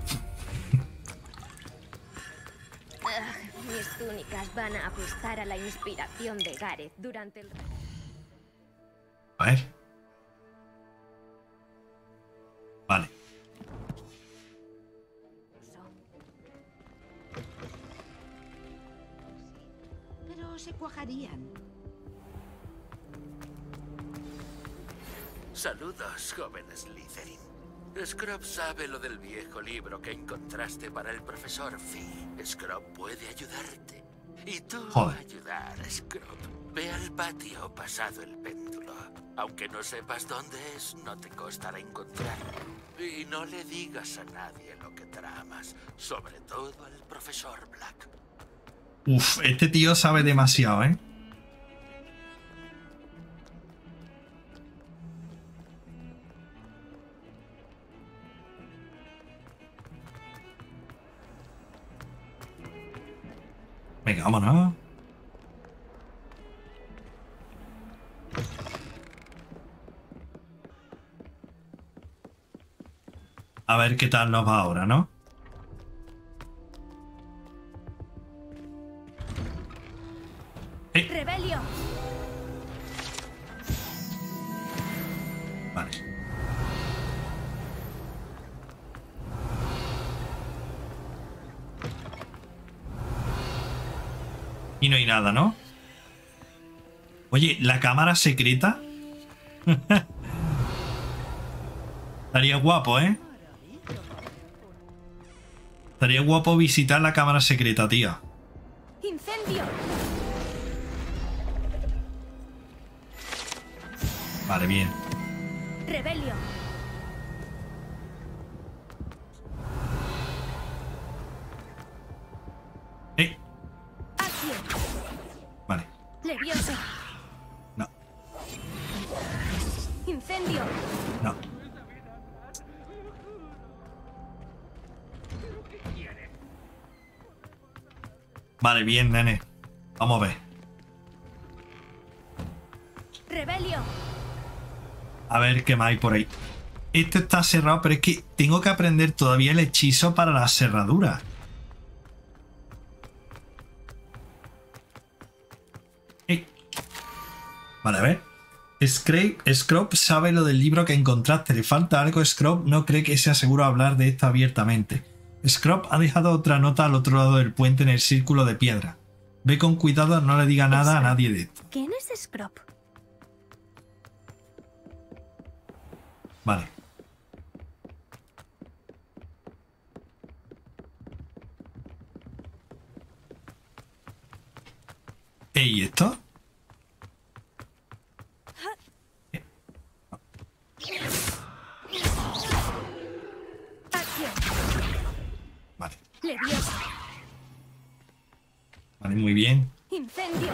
Mis túnicas van a apestar a la inspiración de Gareth durante el... A ver. Vale. Pero se cuajarían. Saludos, joven Slytherin. Scrub sabe lo del viejo libro que encontraste para el profesor Fee. Scrub puede ayudarte. Y tú ayudar a Scrub. Ve al patio pasado el péndulo. Aunque no sepas dónde es, no te costará encontrarlo. Y no le digas a nadie lo que tramas, sobre todo al profesor Black. Uf, este tío sabe demasiado, ¿eh? Venga, vámonos. A ver qué tal nos va ahora, ¿no? ¡Rebelio! Vale. Y no hay nada, ¿no? Oye, ¿la cámara secreta? Estaría guapo, ¿eh? Estaría guapo visitar la cámara secreta, tío. ¡Incendio! Vale, bien. ¡Rebelio! Vale. ¡Levioso! No. ¡Incendio! No. Vale, bien, nene. Vamos a ver. ¡Rebelio! A ver qué más hay por ahí. Esto está cerrado, pero es que tengo que aprender todavía el hechizo para la cerradura. Vale, a ver. Scrub sabe lo del libro que encontraste. Le falta algo. Scrub no cree que sea seguro hablar de esto abiertamente. Scrub ha dejado otra nota al otro lado del puente en el círculo de piedra. Ve con cuidado, no le diga nada a nadie de esto. ¿Quién es Scrub? Vale. ¿Y esto? Vale. ¡Levioso! Vale, muy bien. ¡Incendio!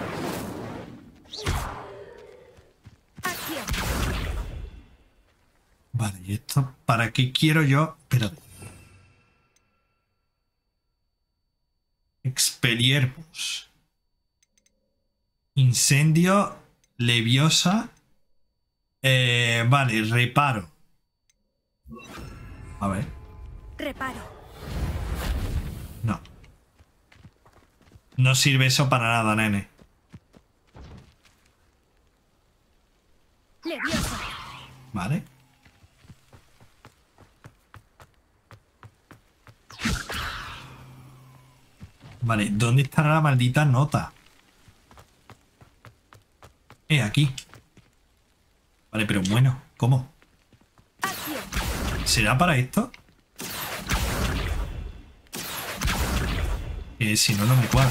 ¡Acción! Vale, ¿y esto para qué quiero yo? Espérate. Expelliarmus. Incendio. Leviosa. Vale, reparo. A ver. Reparo. No. No sirve eso para nada, nene. Levioso. Vale, ¿dónde estará la maldita nota? Aquí. Vale, pero bueno, ¿cómo? ¿Será para esto? Si no, no me cuadra.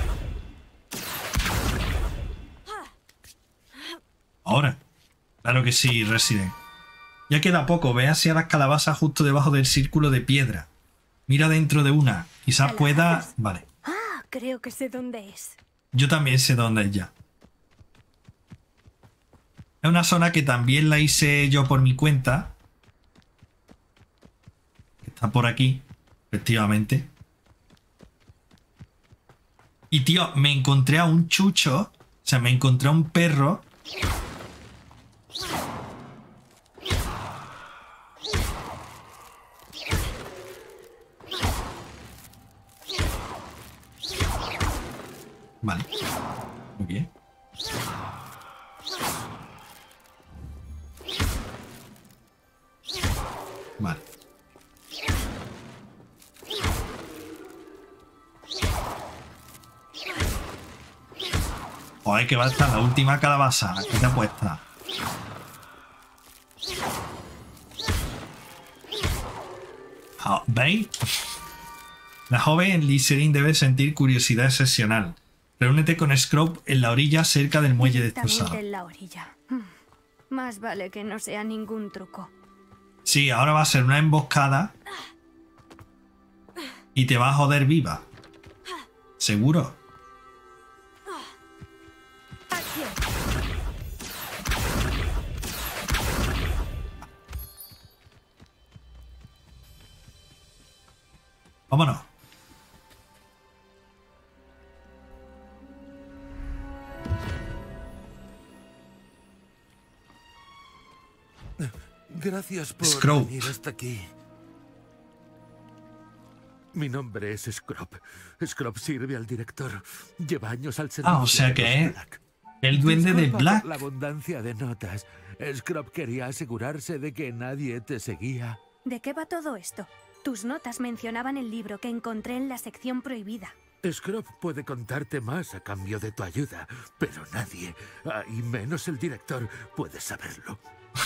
Ahora. Claro que sí, Resident. Ya queda poco. Ve hacia las calabazas justo debajo del círculo de piedra. Mira dentro de una. Quizás pueda... Vale. Ah, creo que sé dónde es. Yo también sé dónde es ya. Es una zona que también la hice yo por mi cuenta. Está por aquí, efectivamente. Y tío, me encontré a un chucho. O sea, me encontré a un perro. Vale. Muy bien. Vale. Joder, que va a estar la última calabaza. ¿Qué te apuesta? ¿Veis? La joven Glycerin debe sentir curiosidad excepcional. Reúnete con Scrooge en la orilla cerca del muelle destrozado. En la orilla. Más vale que no sea ningún truco. Sí, ahora va a ser una emboscada. Y te va a joder viva. ¿Seguro? Vámonos. Gracias por Scrooge. venir hasta aquí. Mi nombre es Scrooge. Scrooge sirve al director. Lleva años al servicio. O sea de que los es Black. el duende de Disculpa Black. por la abundancia de notas. Scrooge quería asegurarse de que nadie te seguía. ¿De qué va todo esto? Tus notas mencionaban el libro que encontré en la sección prohibida. Scrooge puede contarte más a cambio de tu ayuda, pero nadie, y menos el director, puede saberlo.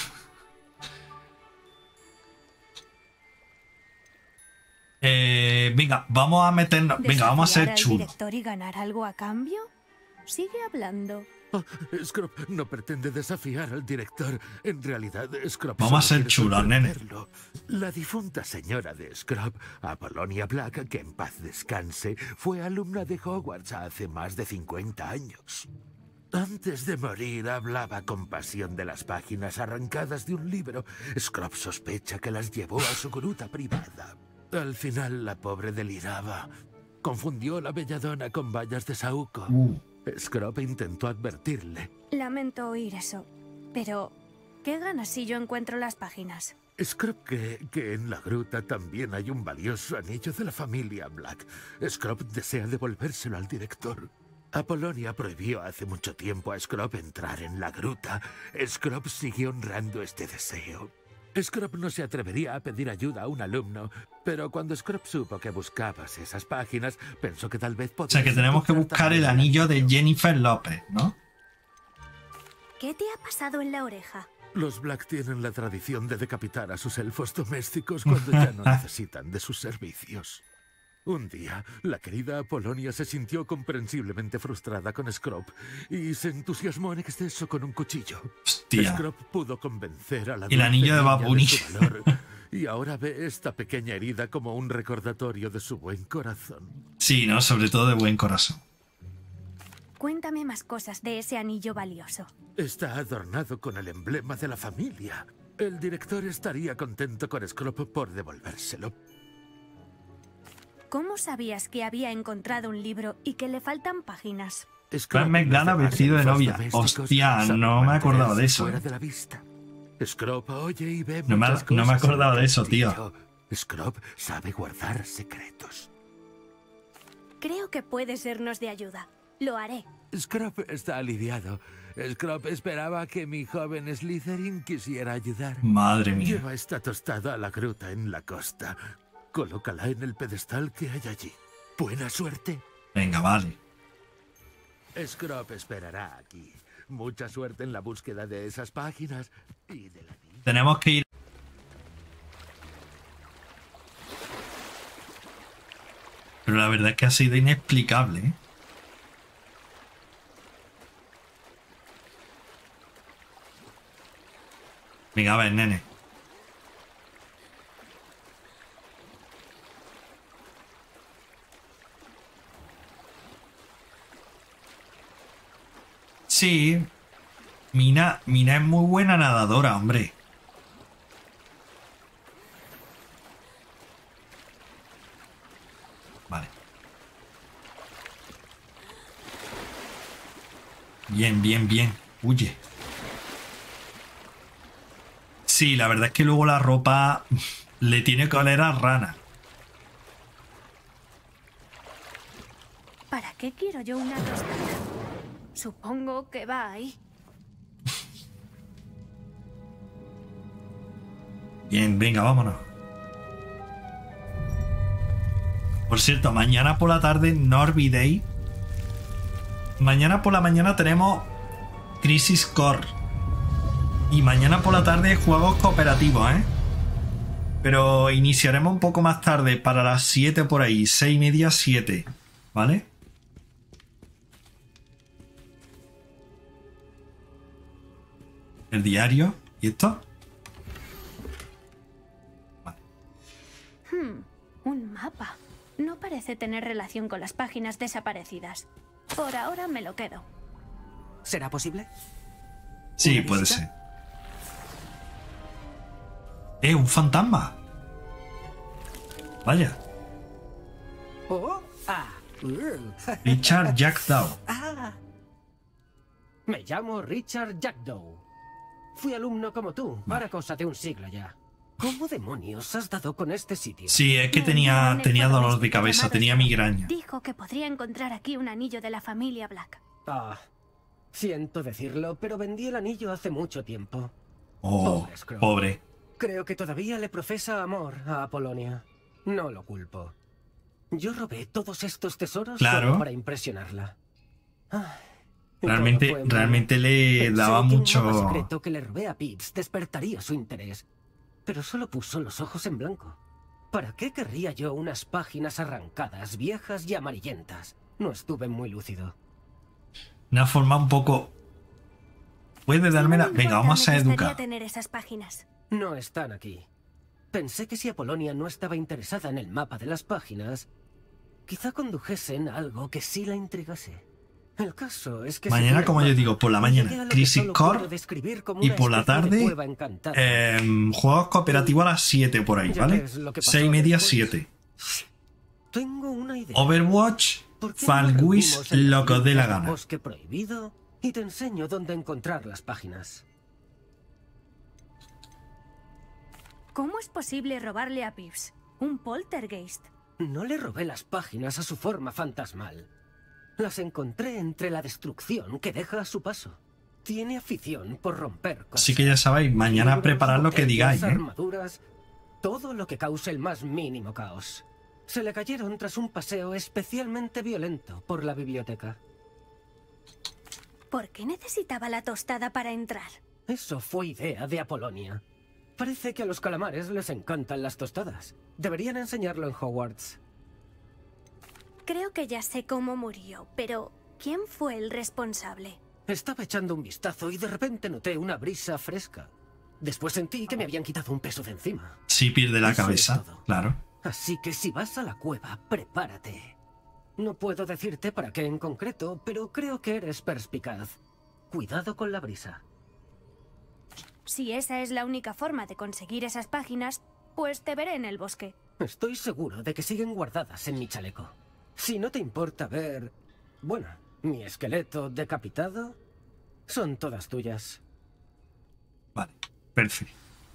Venga, vamos a meternos. Venga, vamos a ser ¿Desafiar al chulos. director y ganar algo a cambio? Sigue hablando. Scrooge no pretende desafiar al director. En realidad, Scrooge Vamos a solo ser quiere chulos, nene. sorprenderlo. La difunta señora de Scrooge, Apollonia Black, que en paz descanse, fue alumna de Hogwarts hace más de 50 años. Antes de morir hablaba con pasión de las páginas arrancadas de un libro. Scrooge sospecha que las llevó a su gruta privada. Al final la pobre deliraba. Confundió a la belladona con bayas de saúco. Scrooge intentó advertirle. Lamento oír eso. Pero, ¿qué ganas si yo encuentro las páginas? Scrooge cree que en la gruta también hay un valioso anillo de la familia Black. Scrooge desea devolvérselo al director. Apollonia prohibió hace mucho tiempo a Scrooge entrar en la gruta. Scrooge sigue honrando este deseo. Scrooge no se atrevería a pedir ayuda a un alumno, pero cuando Scrooge supo que buscabas esas páginas, pensó que tal vez O sea que tenemos que buscar el anillo de Jennifer López, ¿no? ¿Qué te ha pasado en la oreja? Los Black tienen la tradición de decapitar a sus elfos domésticos cuando ya no necesitan de sus servicios. Un día, la querida Apollonia se sintió comprensiblemente frustrada con Scrooge y se entusiasmó en exceso con un cuchillo. Hostia. Scrooge pudo convencer a la El anillo de dulce Bad niña Bunny. su valor, y ahora ve esta pequeña herida como un recordatorio de su buen corazón. Sí, ¿no? Sobre todo de buen corazón. Cuéntame más cosas de ese anillo valioso. Está adornado con el emblema de la familia. El director estaría contento con Scrooge por devolvérselo. ¿Cómo sabías que había encontrado un libro y que le faltan páginas? Frank McDonagh vestido de novia. Hostia, no me acordaba de eso. Fuera de la vista. Scrooge oye y ve No me muchas cosas acordaba en de eso, el tío. castillo. Scrooge sabe guardar secretos. Creo que puede sernos de ayuda. Lo haré. Scrooge está aliviado. Scrooge esperaba que mi joven Slytherin quisiera ayudar. Madre mía. Lleva esta tostada a la gruta en la costa. Colócala en el pedestal que hay allí. Buena suerte. Venga, vale. Scrub esperará aquí. Mucha suerte en la búsqueda de esas páginas y de la niña. Tenemos que ir. Pero la verdad es que ha sido inexplicable, ¿eh? Venga, a ver, nene. Sí, Mina es muy buena nadadora, hombre. Vale. Bien, bien, bien. Huye. Sí, la verdad es que luego la ropa le tiene que oler a rana. ¿Para qué quiero yo una tostada? Supongo que va ahí. Bien, venga, vámonos. Por cierto, mañana por la tarde no olvidéis. Mañana por la mañana tenemos Crisis Core. Y mañana por la tarde juegos cooperativos, ¿eh? Pero iniciaremos un poco más tarde, para las 7 por ahí, 6:30, 7. ¿Vale? El diario. ¿Y esto? Un mapa. No parece tener relación con las páginas desaparecidas. Por ahora me lo quedo. ¿Será posible? Sí, puede ser. Un fantasma. Vaya. Oh, Richard Jackdaw. Me llamo Richard Jackdaw. Fui alumno como tú, para cosa de un siglo ya. ¿Cómo demonios has dado con este sitio? Sí, es que tenía dolor de cabeza, tenía migraña. Dijo que podría encontrar aquí un anillo de la familia Black. Siento decirlo, pero vendí el anillo hace mucho tiempo. Oh, pobre. Creo que todavía le profesa amor a Apolonia. No lo culpo. Yo robé todos estos tesoros solo para impresionarla. Realmente le daba mucho... El secreto que le robé a Pips despertaría su interés. Pero solo puso los ojos en blanco. ¿Para qué querría yo unas páginas arrancadas, viejas y amarillentas? No estuve muy lúcido. Una forma un poco... ¿Puede dármela? Venga, vamos a educar. Tener esas páginas. No están aquí. Pensé que si Apolonia no estaba interesada en el mapa de las páginas, quizá condujesen a algo que sí la intrigase. El caso es que mañana, como yo digo, por la mañana Crisis Core y por la tarde juegos cooperativos a las 7 por ahí, ¿vale? 6:30, 7. Tengo una idea. Overwatch, Falguis, lo que os dé la gana. Bosque prohibido y te enseño dónde encontrar las páginas. ¿Cómo es posible robarle a Pips? Un poltergeist. No le robé las páginas a su forma fantasmal. Las encontré entre la destrucción que deja a su paso. Tiene afición por romper cosas. Así que ya sabéis, mañana preparad lo que digáis, ¿eh? Armaduras, todo lo que cause el más mínimo caos. Se le cayeron tras un paseo especialmente violento por la biblioteca. ¿Por qué necesitaba la tostada para entrar? Eso fue idea de Apolonia. Parece que a los calamares les encantan las tostadas. Deberían enseñarlo en Hogwarts. Creo que ya sé cómo murió, pero ¿quién fue el responsable? Estaba echando un vistazo y de repente noté una brisa fresca. Después sentí que me habían quitado un peso de encima. Sí, pierde la cabeza, claro. Así que si vas a la cueva, prepárate. No puedo decirte para qué en concreto, pero creo que eres perspicaz. Cuidado con la brisa. Si esa es la única forma de conseguir esas páginas, pues te veré en el bosque. Estoy seguro de que siguen guardadas en mi chaleco. Si no te importa ver... bueno, mi esqueleto decapitado, son todas tuyas. Vale, perfecto.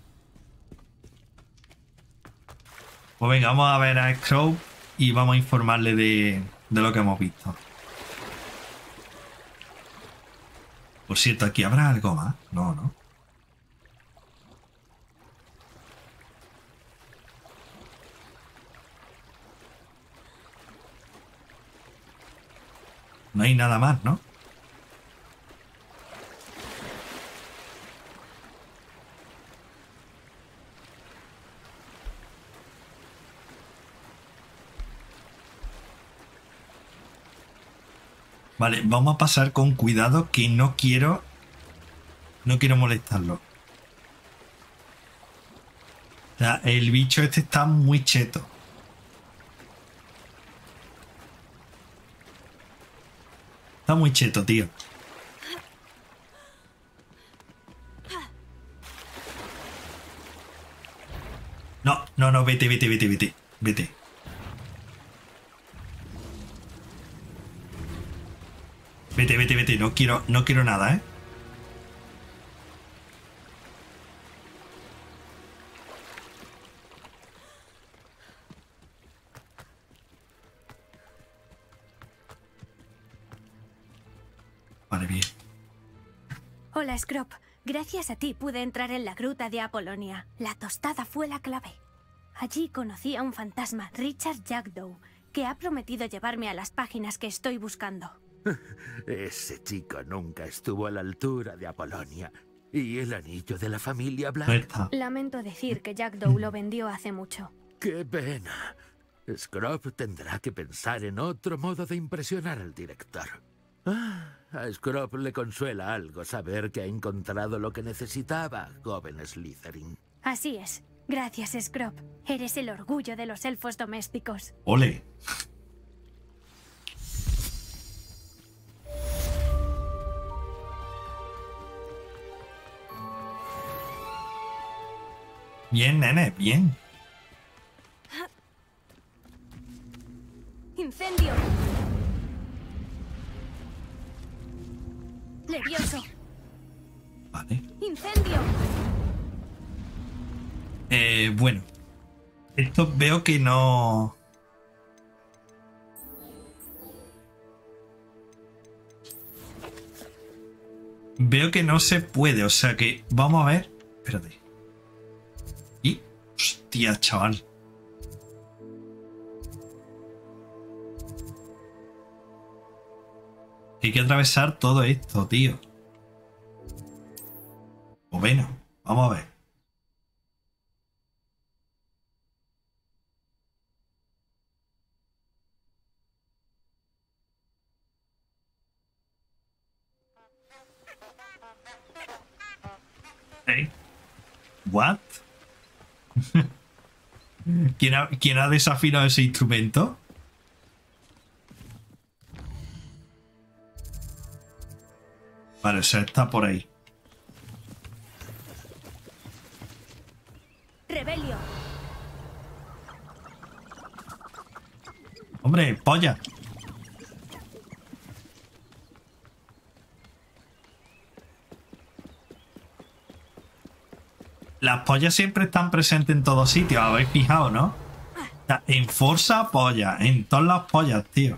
Pues venga, vamos a ver a Scrub y vamos a informarle de lo que hemos visto. Por cierto, ¿aquí habrá algo más? No, ¿no? No hay nada más, ¿no? Vale, vamos a pasar con cuidado que no quiero molestarlo. O sea, el bicho este está muy cheto. Está muy cheto, tío. No, no, no, vete. Vete. Vete. No quiero nada, ¿eh? Vale, bien. Hola, Scrop. Gracias a ti pude entrar en la gruta de Apolonia. La tostada fue la clave. Allí conocí a un fantasma, Richard Jackdaw, que ha prometido llevarme a las páginas que estoy buscando. Ese chico nunca estuvo a la altura de Apolonia. ¿Y el anillo de la familia Black? Lamento decir que Jackdaw lo vendió hace mucho. ¡Qué pena! Scrop tendrá que pensar en otro modo de impresionar al director. A Scrop le consuela algo saber que ha encontrado lo que necesitaba, joven Slytherin. Así es. Gracias, Scrop. Eres el orgullo de los elfos domésticos. ¡Ole! Bien, nene, bien. ¡Incendio! ¡Levioso! Vale. ¡Incendio! Bueno. Esto veo que no... Veo que no se puede, o sea que... Vamos a ver... Espérate. Y... Hostia, chaval. Hay que atravesar todo esto, tío. O bueno, vamos a ver. ¿Eh? ¿What? ¿Quién ha desafinado ese instrumento? Vale, o sea, está por ahí. Rebelio. Hombre, polla. Las pollas siempre están presentes en todos sitios, habéis fijado, ¿no? O sea, en Forza, polla. En todas las pollas, tío.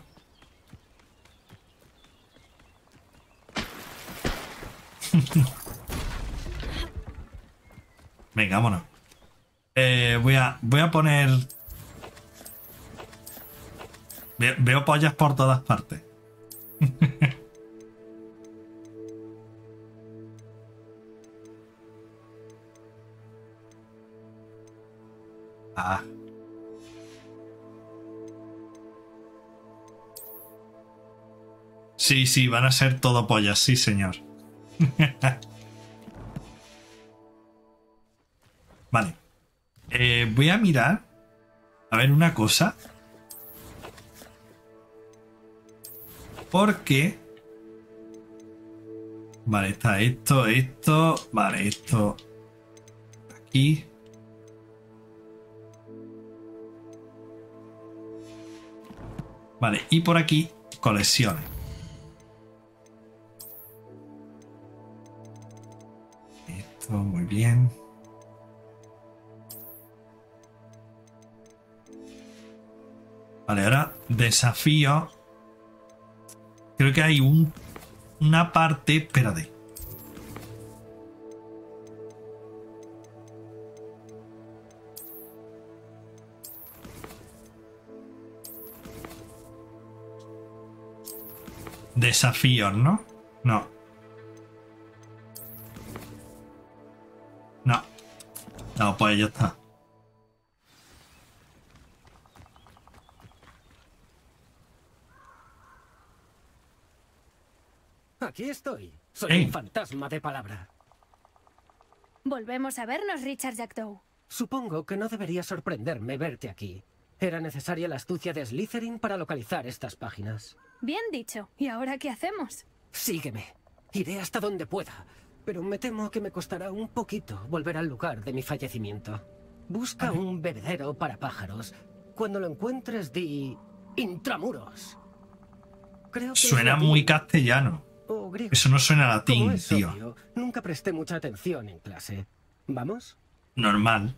Venga, vámonos. Voy a poner... Veo pollas por todas partes. Ah. Sí, van a ser todo pollas, sí, señor. Vale. Voy a mirar. A ver una cosa. Porque... Vale, está esto. Vale, esto... Aquí. Vale, y por aquí, colecciones. Esto, muy bien. Vale, ahora desafío. Creo que hay una parte... Espérate. Desafíos, ¿no? No. No. No, pues ya está. Aquí estoy. Soy un fantasma de palabra. Volvemos a vernos, Richard Jackdaw. Supongo que no debería sorprenderme verte aquí. Era necesaria la astucia de Slytherin para localizar estas páginas. Bien dicho. ¿Y ahora qué hacemos? Sígueme. Iré hasta donde pueda, pero me temo que me costará un poquito volver al lugar de mi fallecimiento. Busca un bebedero para pájaros. Cuando lo encuentres, di... Intramuros. Creo que suena muy castellano. Eso no suena a latín, es tío. obvio, nunca presté mucha atención en clase. ¿Vamos? Normal.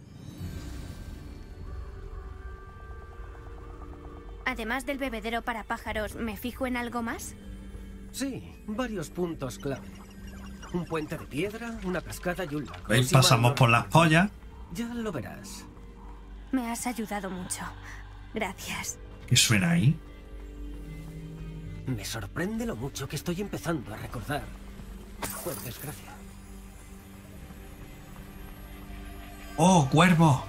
Además del bebedero para pájaros, ¿me fijo en algo más? Sí, varios puntos clave. Un puente de piedra, una cascada y un lago. ¿Veis? Pasamos por las pollas. Ya lo verás. Me has ayudado mucho. Gracias. ¿Qué suena ahí? Me sorprende lo mucho que estoy empezando a recordar. Por desgracia. ¡Oh, cuervo!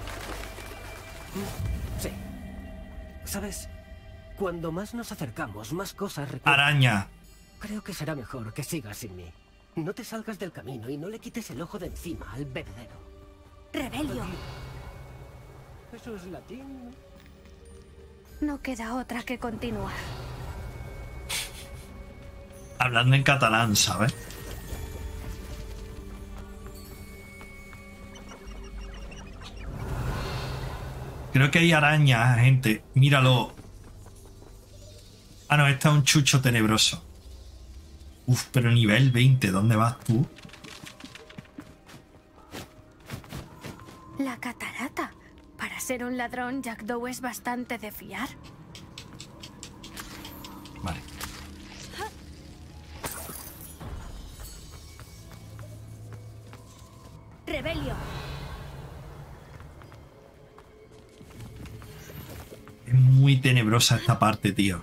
Sí. ¿Sabes? Cuando más nos acercamos, más cosas recuerdo. ¡Araña! Creo que será mejor que sigas sin mí. No te salgas del camino y no le quites el ojo de encima al bebedero. ¡Rebelio! Eso es latín. No queda otra que continuar. Hablando en catalán, ¿sabes? Creo que hay arañas, gente. Míralo. Ah, no, este es un chucho tenebroso. Uf, pero nivel 20. ¿Dónde vas tú? La catarata. Para ser un ladrón, Jackdaw es bastante de fiar. Vale. ¡Rebelio! Es muy tenebrosa esta parte, tío.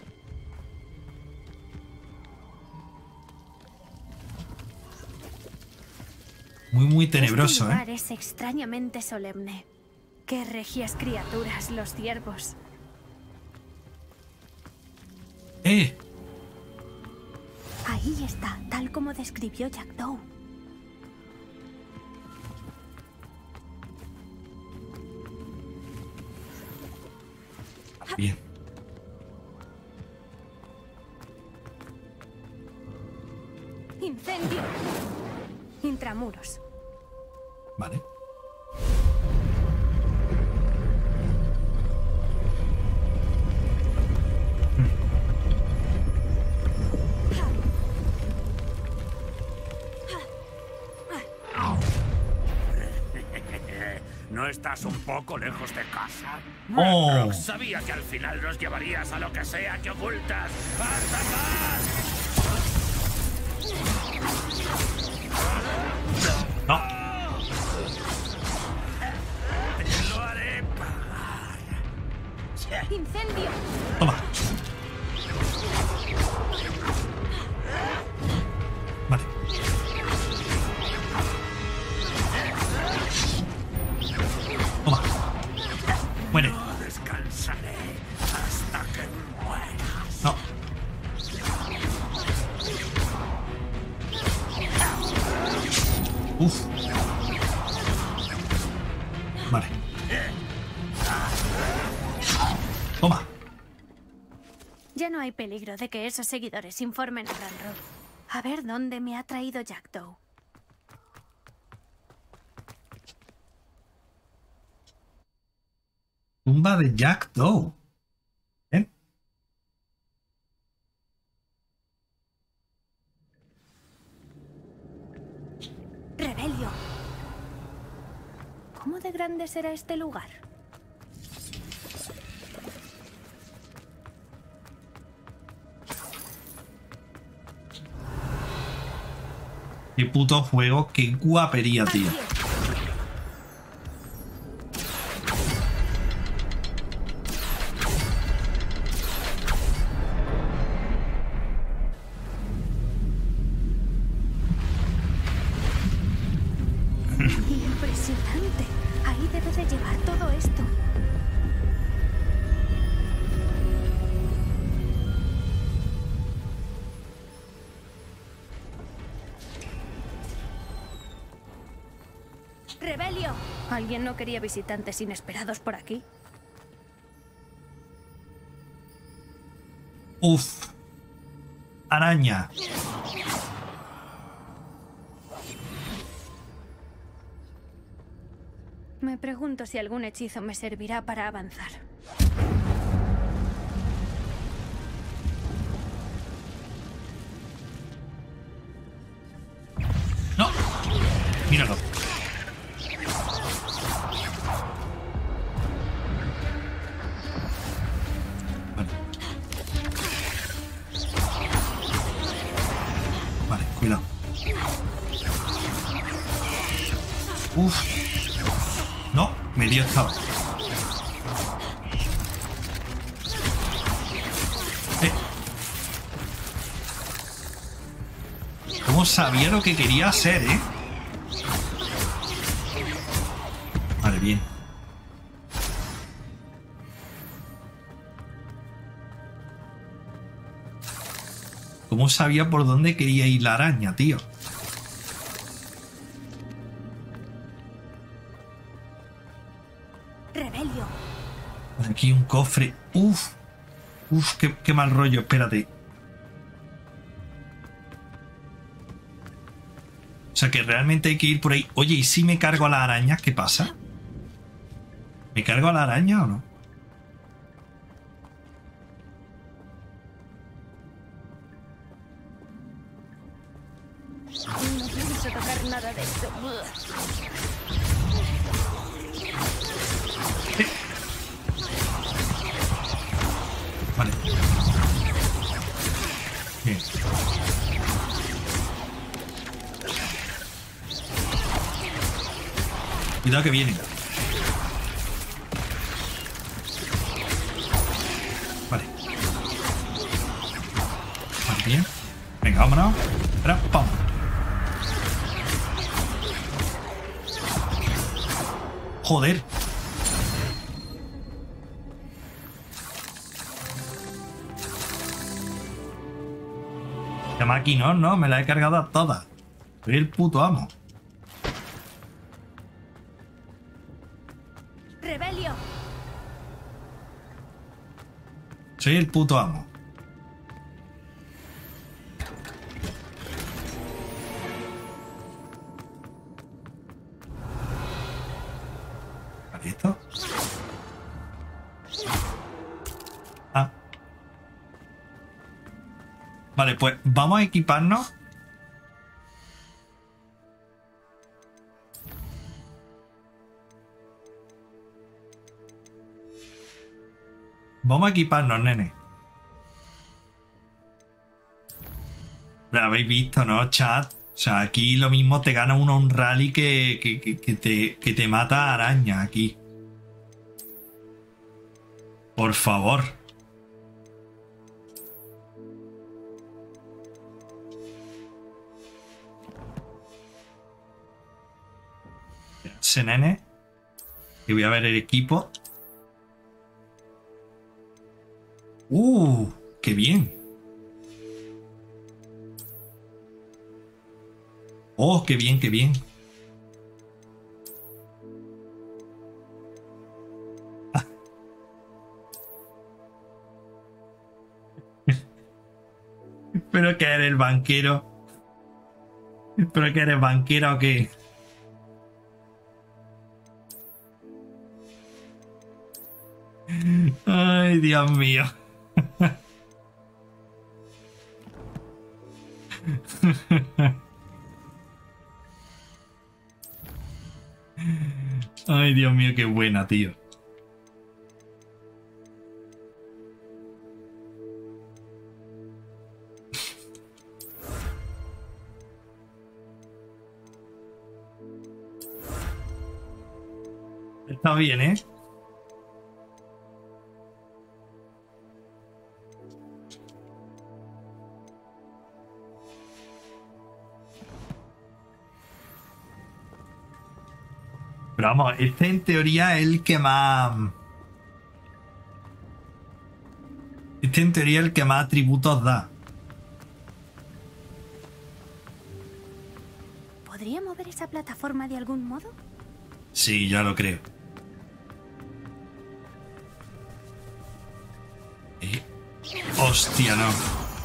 Muy tenebroso, este lugar es extrañamente solemne. Qué regias criaturas, los ciervos. ¡Eh! Ahí está, tal como describió Jackdaw. Bien. ¡Incendio! Intramuros. Vale. ¿No estás un poco lejos de casa? Oh. Sabía que al final nos llevarías a lo que sea que ocultas. ¡Hasta más! No. Te lo haré pagar. ¡Incendio! Toma. Vale. Toma. Muere. No descansaré hasta que mueras. No. Uf. Vale. Toma. Ya no hay peligro de que esos seguidores informen a Ranrock. A ver dónde me ha traído Jackdaw. Tumba de Jackdaw. ¿Eh? ¡Rebelio! ¿Cómo de grande será este lugar? Qué puto juego, qué guapería, tío. ¡Rebelio! ¿Alguien no quería visitantes inesperados por aquí? Uf. Araña. Me pregunto si algún hechizo me servirá para avanzar. No. Míralo. Vale, cuidado. Uf. No, me dio estaba. ¿Cómo sabía lo que quería hacer, eh? Vale, bien. ¿Cómo sabía por dónde quería ir la araña, tío? Rebelio. Aquí un cofre. Uf. Uf, qué mal rollo. Espérate. O sea que realmente hay que ir por ahí. Oye, ¿y si me cargo a la araña? ¿Qué pasa? ¿Me cargo a la araña o no? No pienso tocar nada de esto. Vale. Bien. Cuidado que vienen. Vale. Vale, bien. Venga, vámonos. Ahora, ¡pum! Joder. La máquina, no, me la he cargado a todas. Soy el puto amo. Rebelio. Soy el puto amo. ¿Vale esto? Ah. Vale, pues vamos a equiparnos. Vamos a equiparnos, nene. Lo habéis visto, ¿no, chat? O sea, aquí lo mismo te gana uno un rally que te mata araña aquí. Por favor. Ese nene. Y voy a ver el equipo. ¡Qué bien! ¡Oh, qué bien, qué bien! Ah. Espero que eres banquero. Espero que eres banquera o qué. Ay, Dios mío. Ay, Dios mío, qué buena, tío. Está bien, ¿eh? Pero vamos, este en teoría es el que más... Este en teoría es el que más atributos da. ¿Podría mover esa plataforma de algún modo? Sí, ya lo creo. Hostia, no.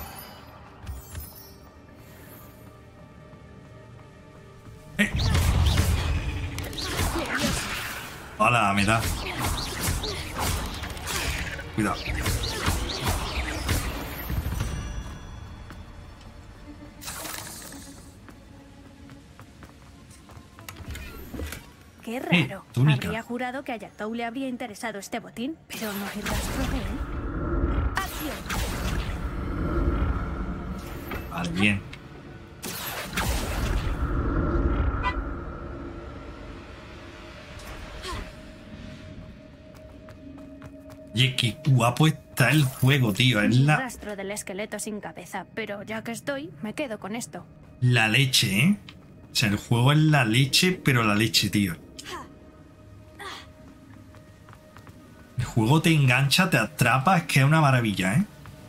Hola, me da. Cuidado. Qué raro. túnica. Habría jurado que a Jack-Daw le habría interesado este botín, pero no hay rastro de él. ¡Acción! Vale, bien. Oye, qué guapo está el juego, tío. Es Un rastro del esqueleto sin cabeza, pero ya que estoy, me quedo con esto. la leche, ¿eh? O sea, el juego es la leche, pero la leche, tío. El juego te engancha, te atrapa, es que es una maravilla, ¿eh?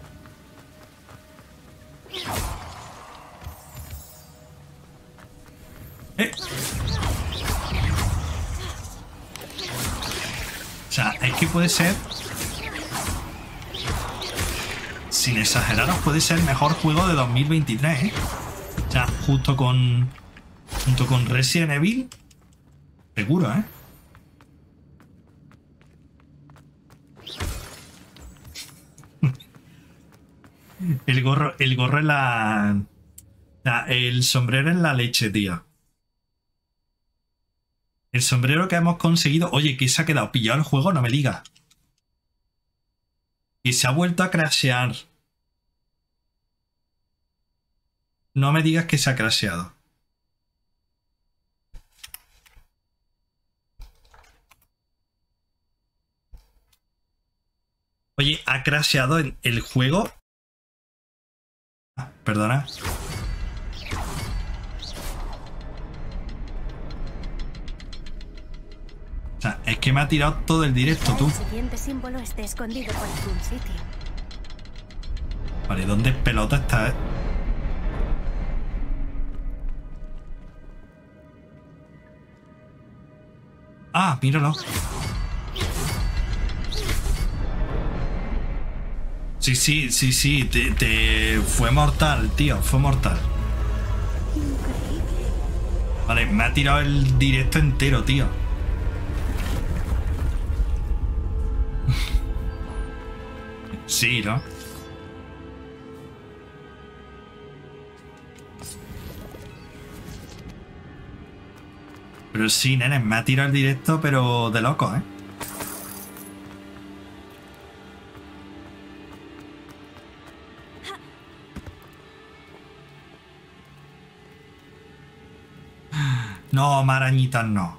O sea, es que puede ser, sin exageraros, puede ser el mejor juego de 2023, ¿eh? O sea, junto con Resident Evil, seguro, ¿eh? El gorro es el sombrero es la leche, tío. El sombrero que hemos conseguido... Oye, que se ha quedado pillado el juego, no me digas. Y se ha vuelto a crashear. No me digas que se ha crasheado. Oye, ha crasheado el juego. Perdona. O sea, es que me ha tirado todo el directo, tú. El siguiente símbolo está escondido por algún sitio. Vale, ¿dónde pelota está? Ah, míralo. Sí. Te fue mortal, tío. Fue mortal. Vale, me ha tirado el directo entero, tío. Sí, ¿no? Pero sí, nene, me ha tirado el directo, pero de loco, ¿eh? No, marañitas no.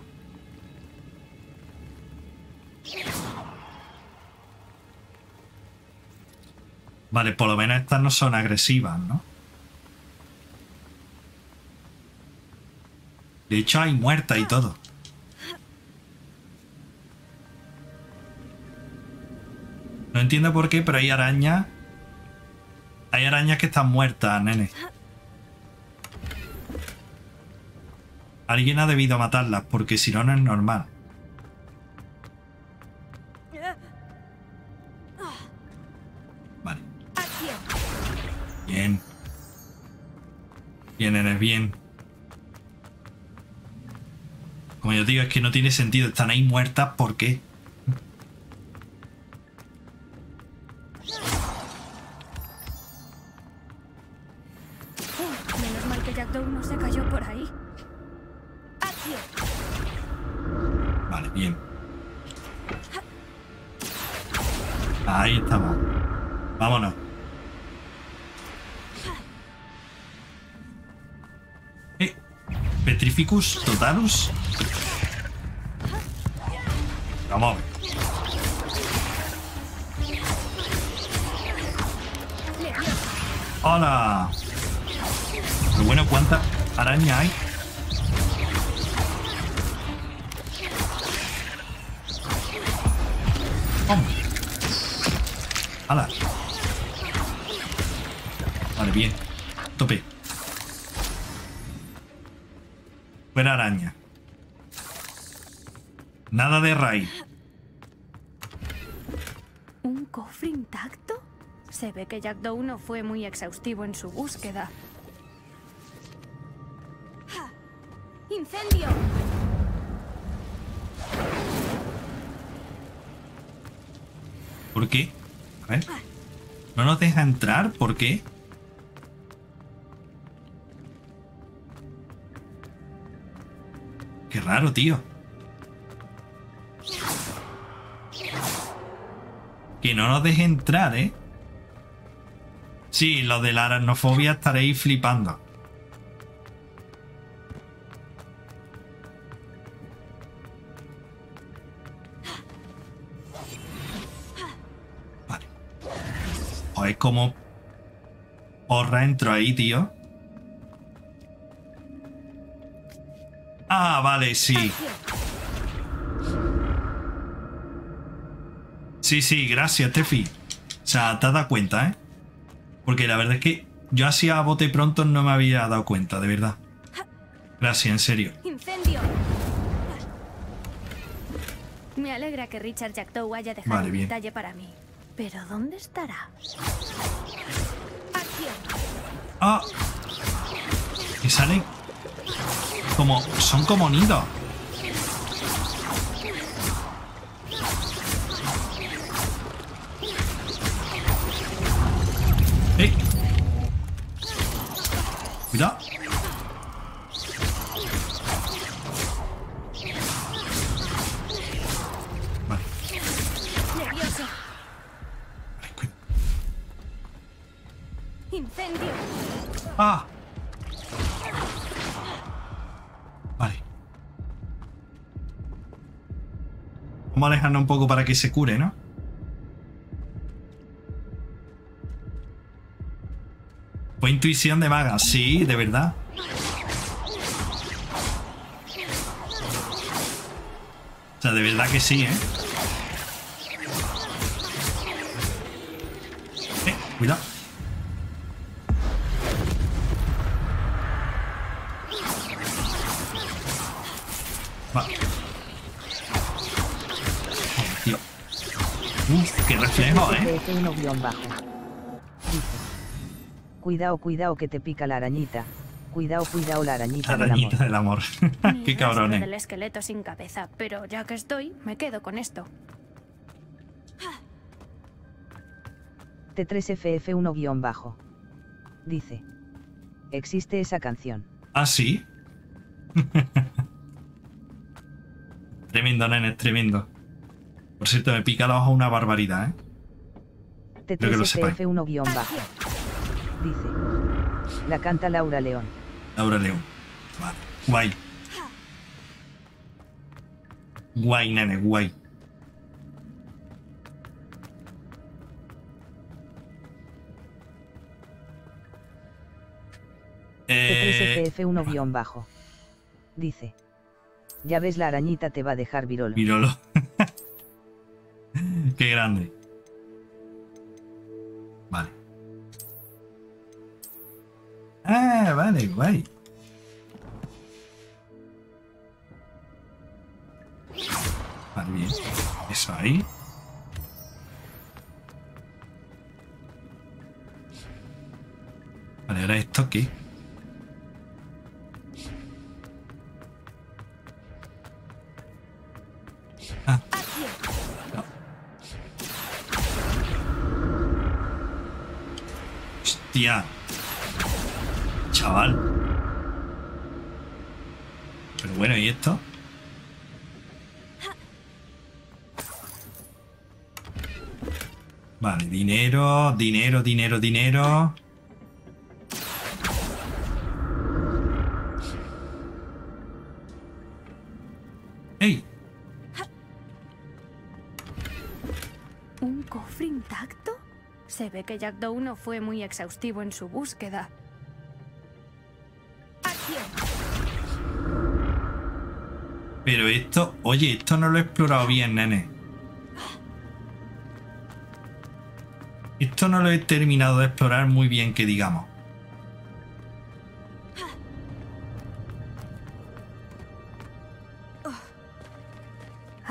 Vale, por lo menos estas no son agresivas, ¿no? De hecho hay muertas y todo. No entiendo por qué, pero hay arañas. Hay arañas que están muertas, nene. Alguien ha debido matarlas, porque si no, no es normal. Vale. Bien. Bien, nene, bien. Como yo digo, es que no tiene sentido. Están ahí muertas, ¿por qué? Menos mal que Jack-Daw no se cayó por ahí. Vale, bien. Ahí estamos. Vámonos. Petrificus Totalus. Vamos a ver. ¡Hola! Pero bueno, ¿cuántas arañas hay? ¡Hombre! ¡Hala! Vale, bien. Tope. Fuera araña. Nada de raid. ¿Un cofre intacto? Se ve que Jackdaw no fue muy exhaustivo en su búsqueda. ¡Incendio! ¿Por qué? A ver. ¿No nos deja entrar? ¿Por qué? Qué raro, tío. Que no nos deje entrar, ¿eh? Sí, lo de la aracnofobia estaréis flipando. Vale. Joder, como porra entro ahí, tío. Ah, vale, sí. Sí, gracias, Tefi. O sea, te has dado cuenta, ¿eh? Porque la verdad es que yo así a bote pronto no me había dado cuenta, de verdad. Gracias, en serio. ¡Incendio! Me alegra que Richard Jackdaw haya dejado un bien. detalle para mí. Pero ¿dónde estará? ¡Ah! Y salen como... son como nidos. ¡Eh! Cuidado. Vale. ¡Nervioso! ¡Incendio! ¡Ah! Vale. Vamos a alejarnos un poco para que se cure, ¿no? Fue intuición de maga, sí, de verdad. O sea, de verdad que sí, ¿eh? Cuidado. Va. Oh, tío. Qué reflejo, ¿eh? Cuidado, cuidado que te pica la arañita. Cuidado, cuidado la arañita, Arañita del amor. Qué Ni cabrones. del esqueleto sin cabeza, pero ya que estoy, me quedo con esto. T3FF1-. Dice. Existe esa canción. ¿Ah, sí? Tremendo, nene, tremendo. Por cierto, me pica la hoja una barbaridad, ¿eh? Creo que lo sepáis. T3FF1-. Dice. La canta Laura León. Laura León. Vale. Guay. Guay, nene, guay. T3FF1-. Dice. Ya ves, la arañita te va a dejar virolo. Virolo. Qué grande. Vale. Ah, vale, guay. Vale, bien. Eso ahí. Vale, ahora esto qué. Ah. No. Hostia. Chaval. Pero bueno, ¿y esto? Vale, dinero, dinero, dinero, dinero. ¡Ey! ¿Un cofre intacto? Se ve que Jackdaw no fue muy exhaustivo en su búsqueda. Pero esto... Oye, esto no lo he explorado bien, nene. Esto no lo he terminado de explorar muy bien, que digamos.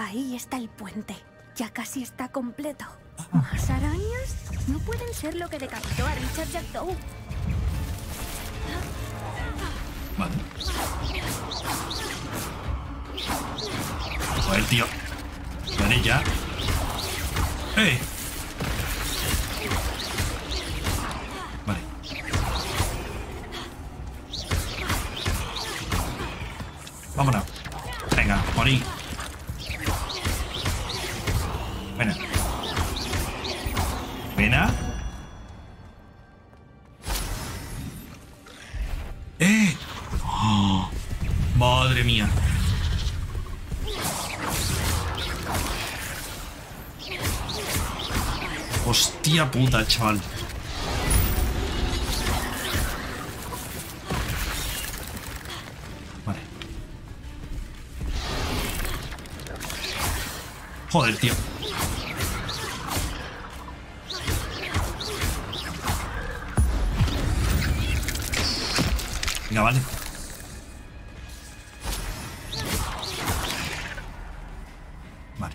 Ahí está el puente. Ya casi está completo. ¿Más arañas? No pueden ser lo que decapitó a Richard Jackdaw. Vale. Joder, tío. Vale, ya. ¡Eh! Vale. Vámonos. Venga, morí. Buena. Buena. Oh, madre mía. Hostia puta, chaval. Vale. Joder, tío. Venga, vale. Vale.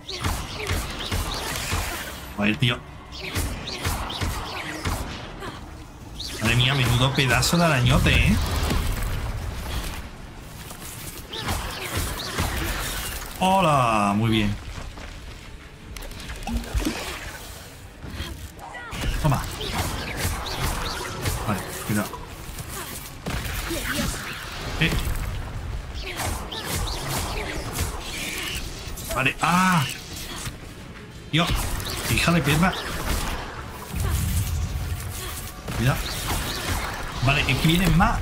Joder, tío. Madre mía, menudo pedazo de arañote, ¿eh? ¡Hola! Muy bien. Toma. Vale, cuidado. Vale, ¡ah! Tío, hija de perra. Cuidado. Vale, es que vienen más.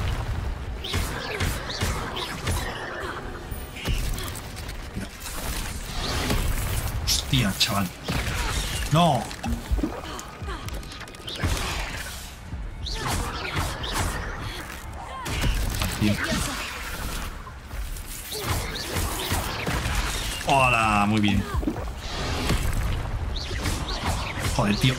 Cuidado. Hostia, chaval. No. Vale, hola, muy bien. Joder, tío.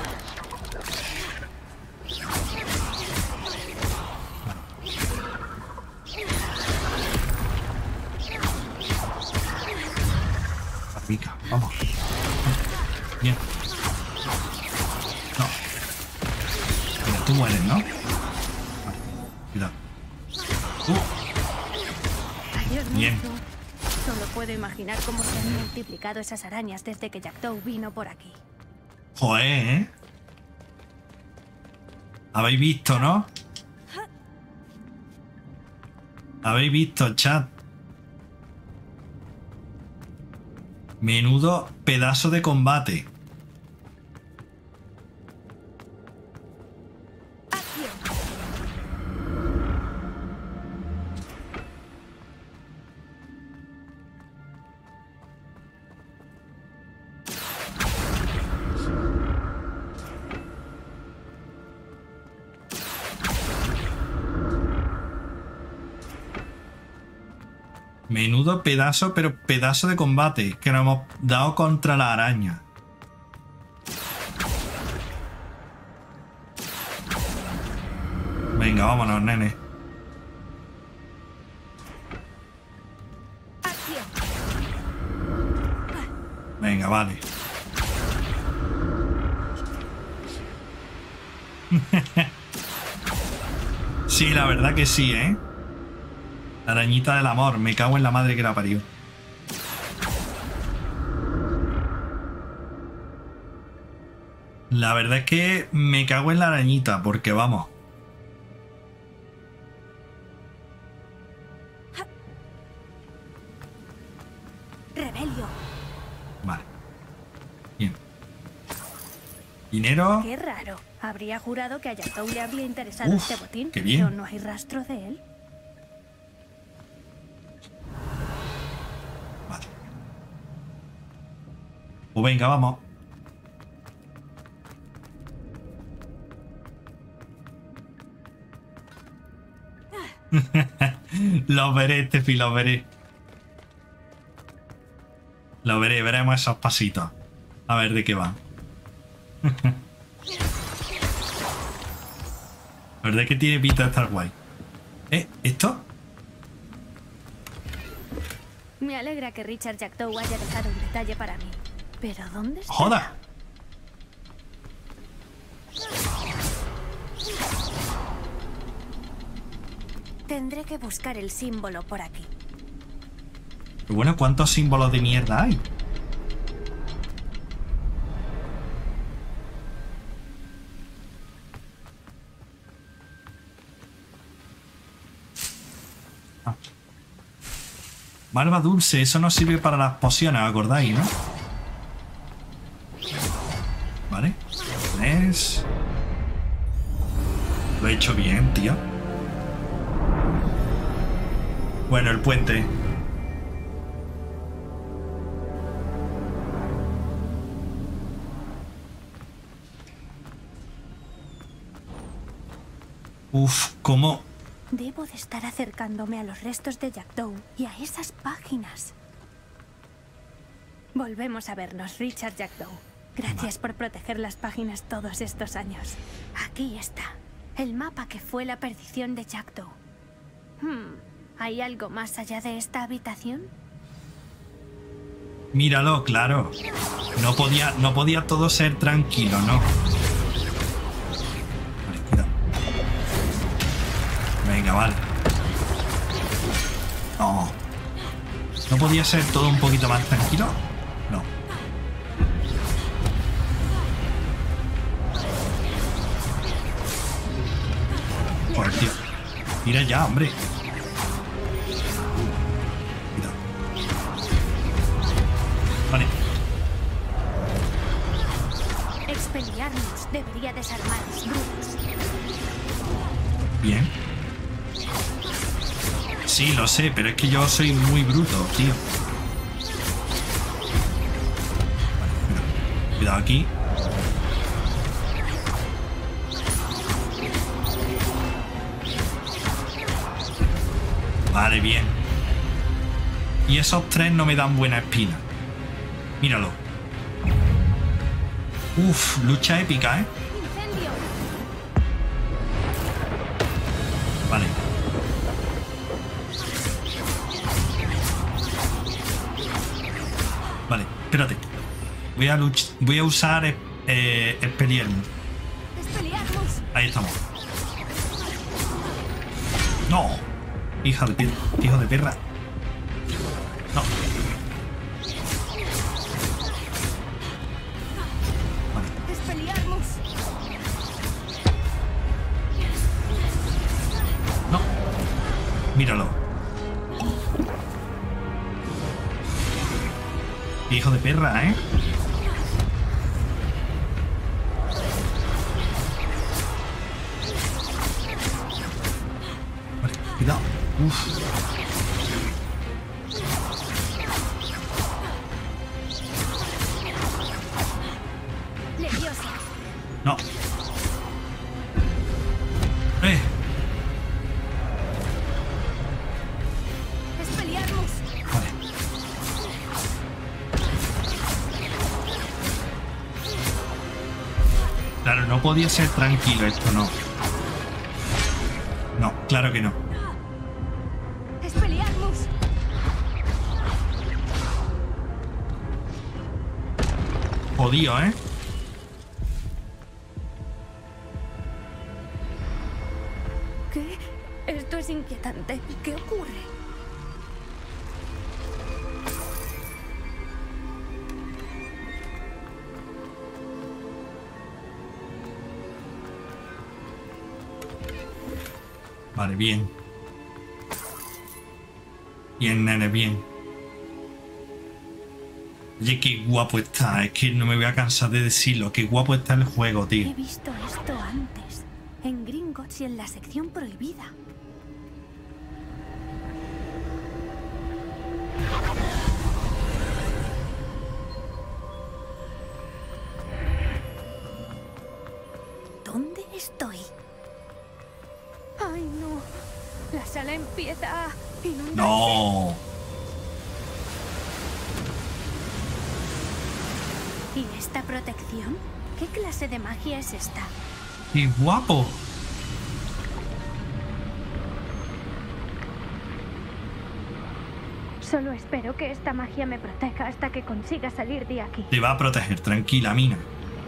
Pica, vamos. Bien. No. Mira, tú mueres, ¿no? Vale. Cuidado. Bien. Solo puedo imaginar cómo se han multiplicado esas arañas desde que Jackdaw vino por aquí. Joder, ¿eh? Habéis visto, ¿no? Habéis visto, chat. Menudo pedazo de combate. Menudo pedazo, pero pedazo de combate que nos hemos dado contra la araña. Venga, vámonos, nene. Venga, vale. Sí, la verdad que sí, ¿eh? La arañita del amor, me cago en la madre que la parió. La verdad es que me cago en la arañita, porque vamos. Rebelio. Vale. Bien. Dinero. Qué raro. Habría jurado que a Jackdaw le habría interesado este botín, qué bien. pero no hay rastro de él. Pues venga, vamos. Los veré, Steffi, los veré. Lo veré, veremos esos pasitos. A ver de qué va. La verdad es que tiene pinta de estar guay. ¿Esto? Me alegra que Richard Jackdaw haya dejado un detalle para mí. Pero ¿dónde está? ¡Joda! Tendré que buscar el símbolo por aquí. Bueno, ¿cuántos símbolos de mierda hay? Barba dulce, eso no sirve para las pociones, ¿acordáis, no? Vale. 3. Lo he hecho bien, tío. Bueno, el puente. Uf, ¿cómo? Debo de estar acercándome a los restos de Jackdaw y a esas páginas. Volvemos a vernos, Richard Jackdaw. Gracias por proteger las páginas todos estos años. Aquí está, el mapa que fue la perdición de Jackdaw. ¿Hay algo más allá de esta habitación? Míralo, claro. No podía todo ser tranquilo, ¿no? Vale, cuidado. Venga, vale. No. ¿No podía ser todo un poquito más tranquilo? No. Joder, tío. Mira ya, hombre. Cuidado. Vale. Expelliarmus debería desarmar los brutos. Bien. Sí, lo sé, pero es que yo soy muy bruto, tío. Vale, cuidado aquí. Vale, bien. Y esos 3 no me dan buena espina. Míralo. Uf, lucha épica, ¿eh? Vale. Vale, espérate. Voy a usar Expelliarmus. Ahí estamos. No. Hijo de perra. No. No. Míralo. Hijo de perra, ¿eh? Vale, cuidado. Uf. No. Vale. Claro, no podía ser tranquilo esto, no. No, claro que no. Jodido, ¿eh? ¿Qué? Esto es inquietante. ¿Qué ocurre? Vale, bien. Bien, nene, bien. Oye, qué guapo está. Es que no me voy a cansar de decirlo. Qué guapo está el juego, tío. He visto esto antes. En Gringotts y en la sección prohibida. ¿Dónde estoy? ¡Ay, no! La sala empieza a inundarse. ¡No! ¿Y esta protección? ¿Qué clase de magia es esta? ¡Qué guapo! Solo espero que esta magia me proteja hasta que consiga salir de aquí. Te va a proteger, tranquila, Mina.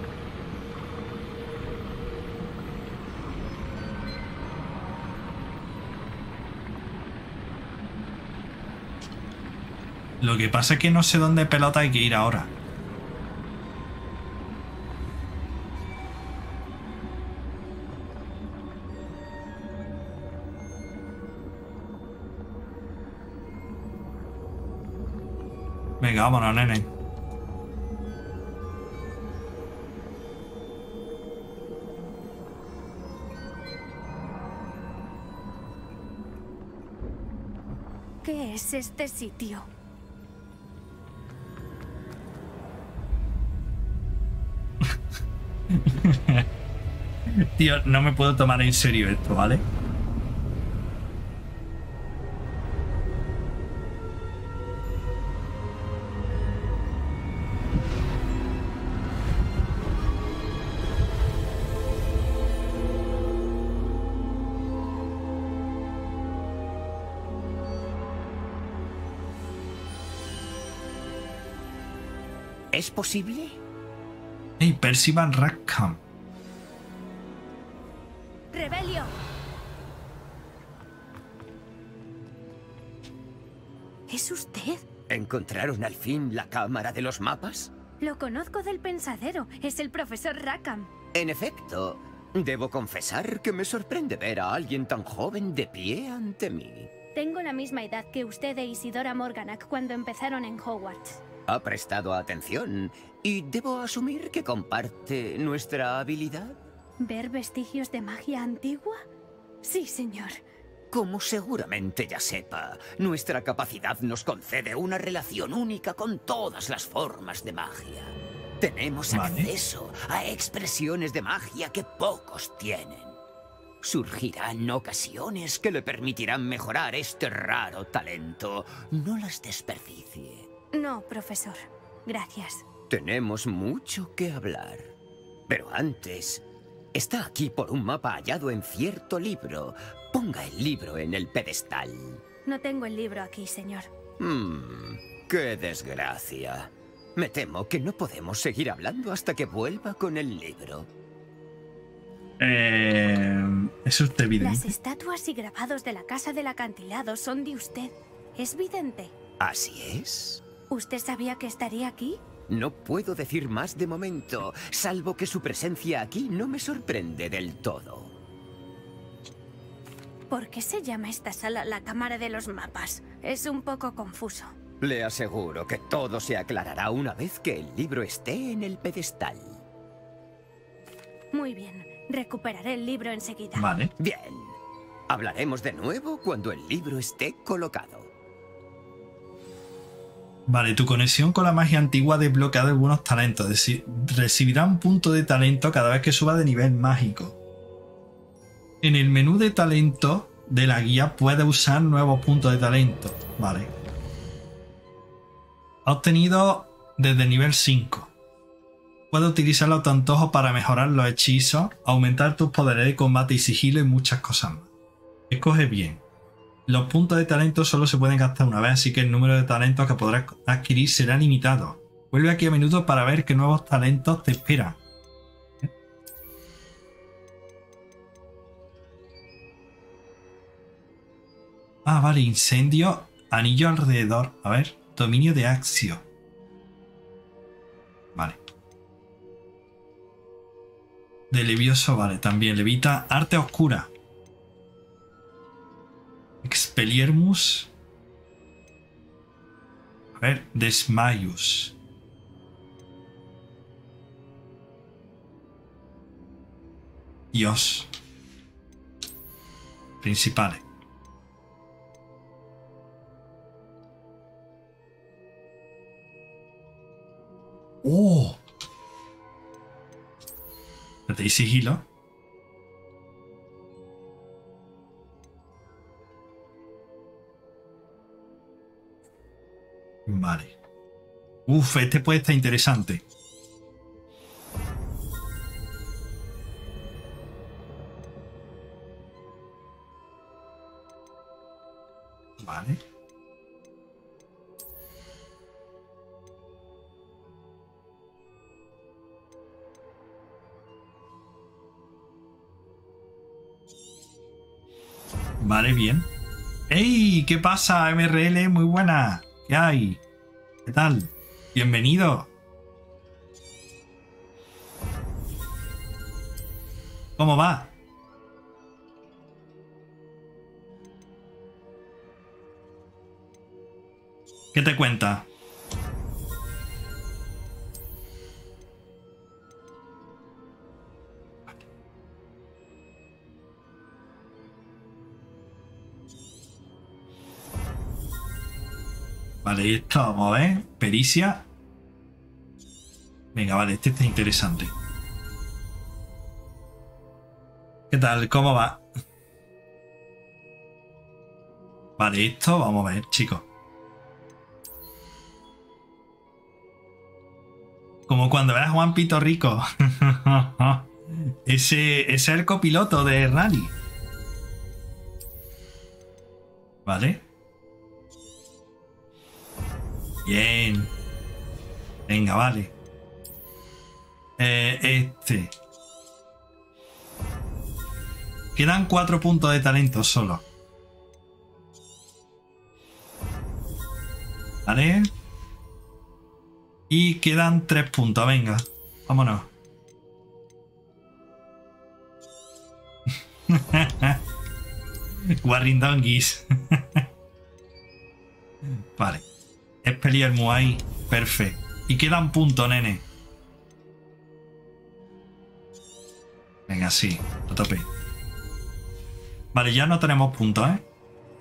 Lo que pasa es que no sé dónde pelota hay que ir ahora. Venga, vámonos, nene. ¿Qué es este sitio? Tío, no me puedo tomar en serio esto, ¿vale? ¿Es posible? Hey, Percival Rackham. ¡Rebelio! ¿Es usted? ¿Encontraron al fin la cámara de los mapas? Lo conozco del pensadero. Es el profesor Rackham. En efecto, debo confesar que me sorprende ver a alguien tan joven de pie ante mí. Tengo la misma edad que usted e Isidora Morganac cuando empezaron en Hogwarts. Ha prestado atención y debo asumir que comparte nuestra habilidad. ¿Ver vestigios de magia antigua? Sí, señor. Como seguramente ya sepa, nuestra capacidad nos concede una relación única con todas las formas de magia. Tenemos acceso a expresiones de magia que pocos tienen. Surgirán ocasiones que le permitirán mejorar este raro talento. No las desperdicie. No, profesor. Gracias. Tenemos mucho que hablar. Pero antes, está aquí por un mapa hallado en cierto libro. Ponga el libro en el pedestal. No tengo el libro aquí, señor. ¡Qué desgracia! Me temo que no podemos seguir hablando hasta que vuelva con el libro. Eso es evidente. Las estatuas y grabados de la Casa del Acantilado son de usted. Es vidente. ¿Así es? ¿Usted sabía que estaría aquí? No puedo decir más de momento, salvo que su presencia aquí no me sorprende del todo. ¿Por qué se llama esta sala la Cámara de los Mapas? Es un poco confuso. Le aseguro que todo se aclarará una vez que el libro esté en el pedestal. Muy bien, recuperaré el libro enseguida. Vale. Bien. Hablaremos de nuevo cuando el libro esté colocado. Vale, tu conexión con la magia antigua ha desbloqueado algunos talentos. Es decir, recibirá un punto de talento cada vez que suba de nivel mágico. En el menú de talento de la guía puedes usar nuevos puntos de talento. Vale. Ha obtenido desde nivel 5. Puedes utilizarlo a tu antojo para mejorar los hechizos, aumentar tus poderes de combate y sigilo y muchas cosas más. Escoge bien. Los puntos de talento solo se pueden gastar una vez, así que el número de talentos que podrás adquirir será limitado. Vuelve aquí a menudo para ver qué nuevos talentos te esperan. Ah, vale, incendio, anillo alrededor. A ver, dominio de Axio. Vale. De Levioso, vale, también levita arte oscura. Expelliarmus. A ver, Desmayus. Dios. Principales. ¡Oh! ¿Tenéis sigilo? Vale. Uf, este puede estar interesante. Vale. Vale, bien. ¡Ey! ¿Qué pasa, MRL? Muy buena. ¿Qué hay? ¿Qué tal? Bienvenido. ¿Cómo va? ¿Qué te cuenta? Vale, esto vamos a ver. Pericia. Venga, vale, este está interesante. ¿Qué tal? ¿Cómo va? Vale, esto vamos a ver, chicos. Como cuando veas a Juan Pito Rico. Ese es el copiloto de Rally. Vale. Bien. Venga, vale. Este. Quedan 4 puntos de talento solo. Vale. Y quedan 3 puntos. Venga, vámonos. Guarrindonguis. Vale. Expelliarmus ahí. Perfecto. Y quedan puntos, nene. Venga, sí. A tope. Vale, ya no tenemos puntos, ¿eh?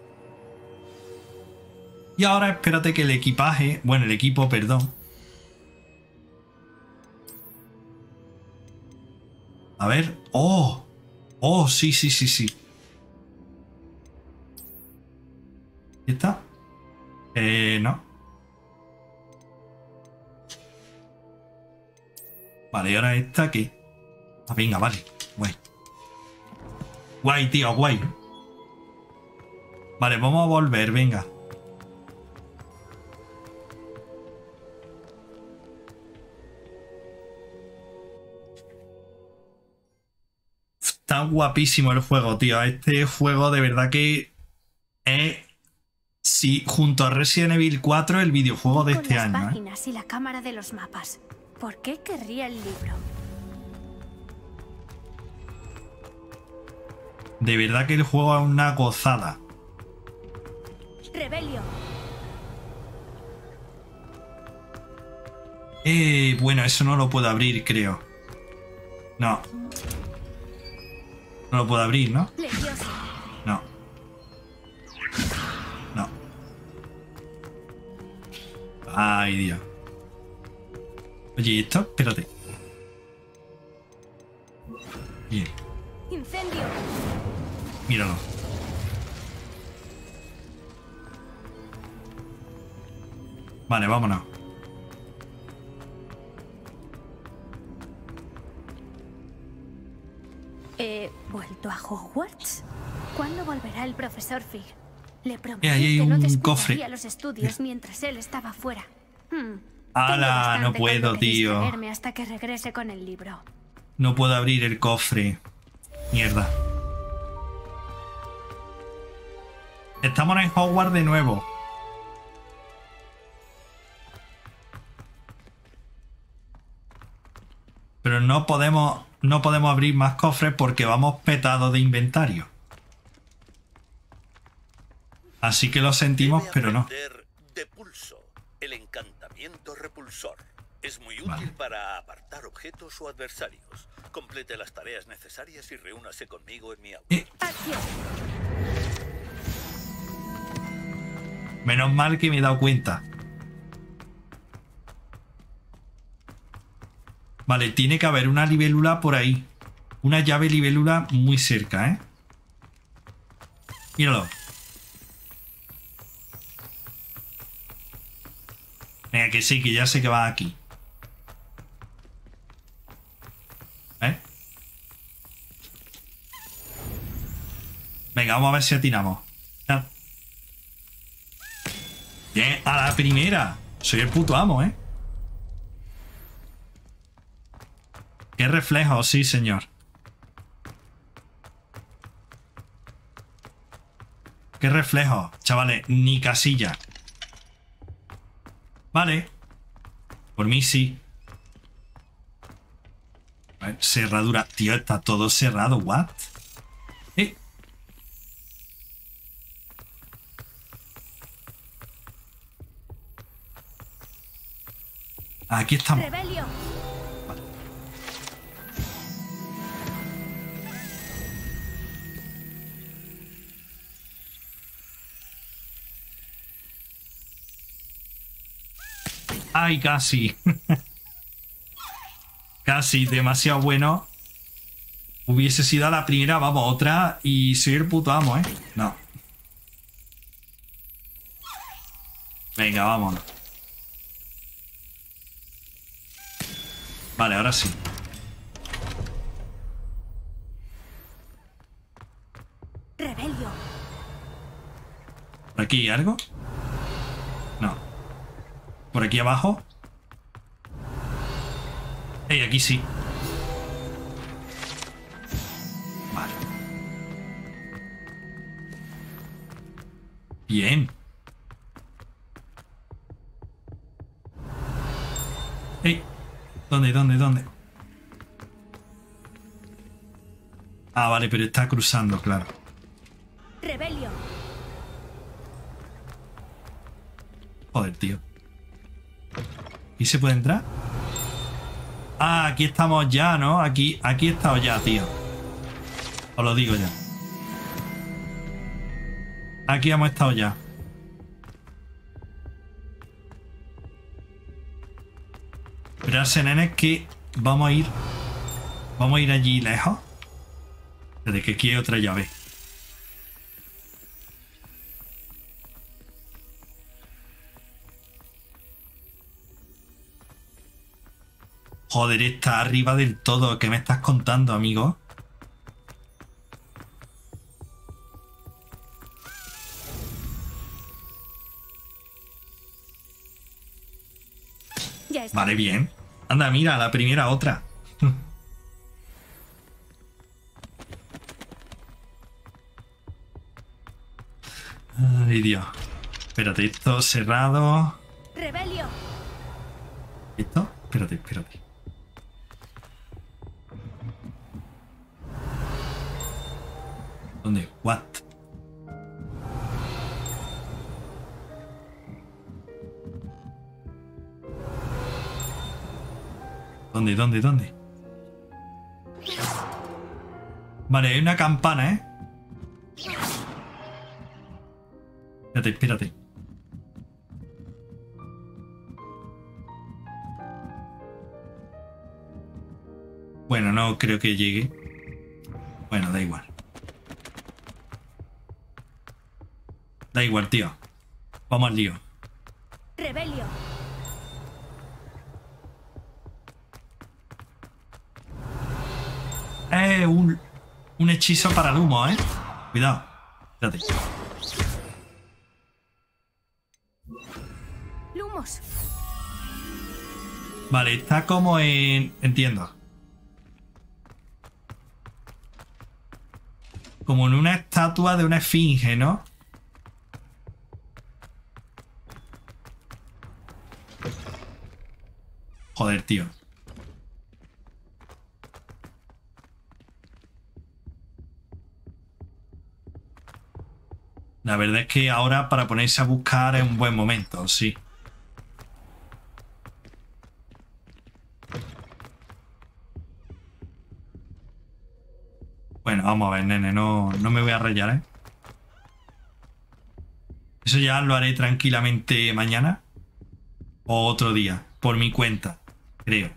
Y ahora espérate que el equipaje... Bueno, el equipo, perdón. A ver. ¡Oh! ¡Oh, sí, sí, sí, sí! ¿Está? No. Vale, ¿y ahora esta qué? Ah, venga, vale. Guay. Guay, tío, guay. Vale, vamos a volver, venga. Está guapísimo el juego, tío. Este juego de verdad que es, sí, junto a Resident Evil 4, el videojuego de este año. Con las páginas y la cámara de los mapas. ¿Por qué querría el libro? De verdad que el juego es una gozada. Rebelio. Bueno, eso no lo puedo abrir, creo. No. No lo puedo abrir, ¿no? No. No. Ay, Dios. Oye, ¿y esto? Espérate. Bien. Incendio. Míralo. Vale, vámonos. ¿He vuelto a Hogwarts? ¿Cuándo volverá el profesor Fig? Le prometí ahí hay que no un descuidaría cofre. los estudios mientras él estaba fuera. ¡Hala! No puedo, tío. Hasta que regrese con el libro. No puedo abrir el cofre. Mierda. Estamos en Hogwarts de nuevo. Pero no podemos abrir más cofres porque vamos petados de inventario. Así que lo sentimos, pero no. De pulso, el encantamiento repulsor. Es muy útil para apartar objetos o adversarios. Complete las tareas necesarias y reúnase conmigo en mi aula. Menos mal que me he dado cuenta. Vale, tiene que haber una libélula por ahí. Una llave libélula muy cerca, ¿eh? Míralo. Venga, que sí, que ya sé que va aquí. ¿Eh? Venga, vamos a ver si atinamos. Bien, a la primera. Soy el puto amo, ¿eh? Qué reflejo, sí, señor. qué reflejo, chavales, ni casilla. Vale. Por mí sí. A ver, cerradura. Tío, está todo cerrado. ¿What? Aquí estamos. Rebelio. Vale. Ay, casi. Casi, demasiado bueno. Hubiese sido la primera, vamos, otra y soy el puto amo, ¿eh? No. Venga, vámonos. Vale, ahora sí. Rebelio. ¿Por aquí hay algo? No. ¿Por aquí abajo? ¡Ey, aquí sí! Vale. Bien. ¡Ey! ¿Dónde? Ah, vale, pero está cruzando, claro. Rebelio. Joder, tío. ¿Y se puede entrar? Ah, aquí estamos ya, ¿no? Aquí he estado ya, tío. Os lo digo ya. Aquí hemos estado ya. Esperarse, nenes, que vamos a ir allí lejos. Desde que aquí hay otra llave. Joder, está arriba del todo. ¿Qué me estás contando, amigo? Ya está. Vale, bien. Anda, mira, la primera otra. Ay, Dios. Espérate, esto cerrado. Rebelio. ¿Esto? Espérate. ¿Dónde? What? ¿Dónde? Vale, hay una campana, ¿eh? Espérate. Bueno, no creo que llegue. Bueno, da igual. Da igual, tío. Vamos al lío. Rebelio. Un hechizo para el humo, ¿eh? Cuidado. Espérate. Lumos. Vale, está como en... Entiendo. Como en una estatua de una esfinge, ¿no? Joder, tío. La verdad es que ahora para ponerse a buscar es un buen momento, sí. Bueno, vamos a ver, nene, no me voy a rayar, ¿eh? Eso ya lo haré tranquilamente mañana o otro día, por mi cuenta, creo.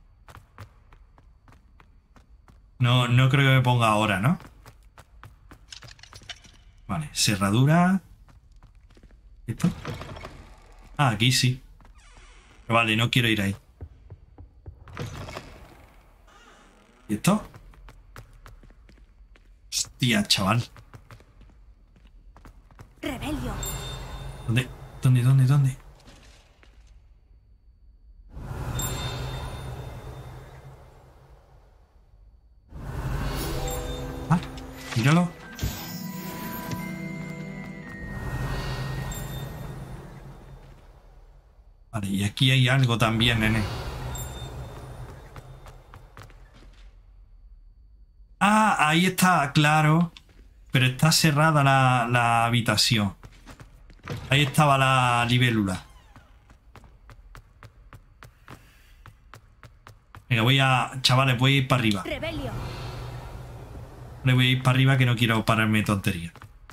No creo que me ponga ahora, ¿no? Vale, cerradura. ¿Esto? Ah, aquí sí. Pero vale, no quiero ir ahí. ¿Y esto? Hostia, chaval. Rebelio. ¿Dónde? Ah, míralo. Vale, y aquí hay algo también, nene. Ah, ahí está, claro. Pero está cerrada la habitación. Ahí estaba la libélula. Venga, voy a... Chavales, voy a ir para arriba. Rebelio. Le voy a ir para arriba que no quiero pararme tontería.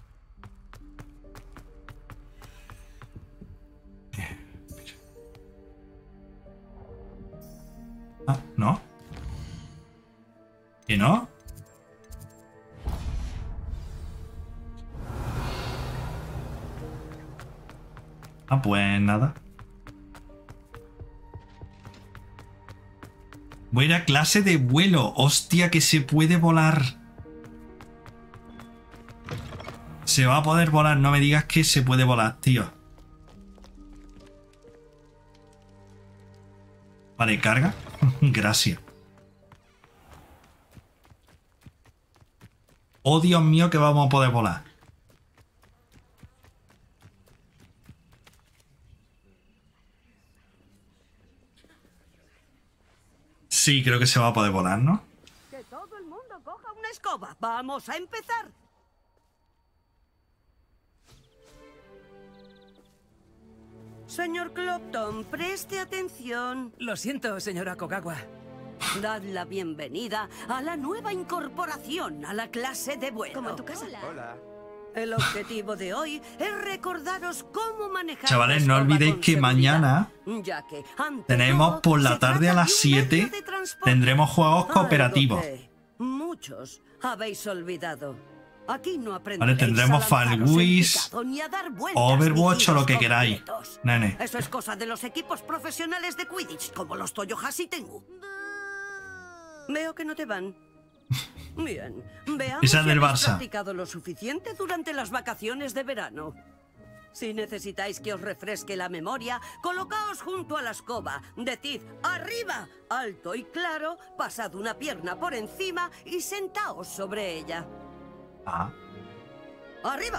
Ah, ¿no? ¿Que no? Ah, pues nada. Voy a ir a clase de vuelo. Hostia, que se puede volar. Se va a poder volar. No me digas que se puede volar, tío. Vale, carga. Gracias. Oh, Dios mío, que vamos a poder volar. Sí, creo que se va a poder volar, ¿no? Que todo el mundo coja una escoba. Vamos a empezar. Señor Clopton, preste atención. Lo siento, señora Kogawa. Dad la bienvenida a la nueva incorporación a la clase de vuelo. Como en tu casa. Hola. El objetivo de hoy es recordaros cómo manejar. Chavales, no olvidéis que mañana tenemos por la tarde a las 7 tendremos juegos cooperativos. Muchos habéis olvidado. Aquí no Vale, tendremos Fall Guys, Overwatch o lo que queráis. Nene. Eso es cosa de los equipos profesionales de Quidditch, como los Toyohashi Tengu. Veo que no te van. Bien, veamos Esa si del habéis Barça. practicado lo suficiente durante las vacaciones de verano. Si necesitáis que os refresque la memoria, colocaos junto a la escoba, decid ¡arriba! Alto y claro, pasad una pierna por encima y sentaos sobre ella. Ah. ¡Arriba!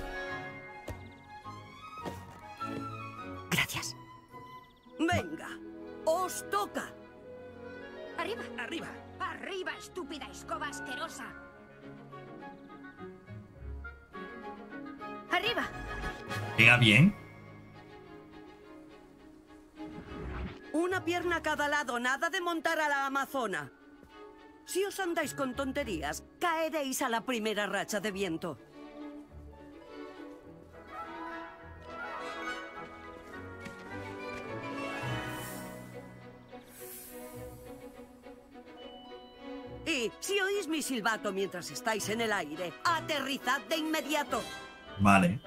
Gracias. Venga, os toca. Arriba. Arriba. Arriba, estúpida escoba asquerosa. Arriba. Venga, bien. Una pierna a cada lado, nada de montar a la amazona. Si os andáis con tonterías, caeréis a la primera racha de viento. Y si oís mi silbato mientras estáis en el aire, aterrizad de inmediato. Vale.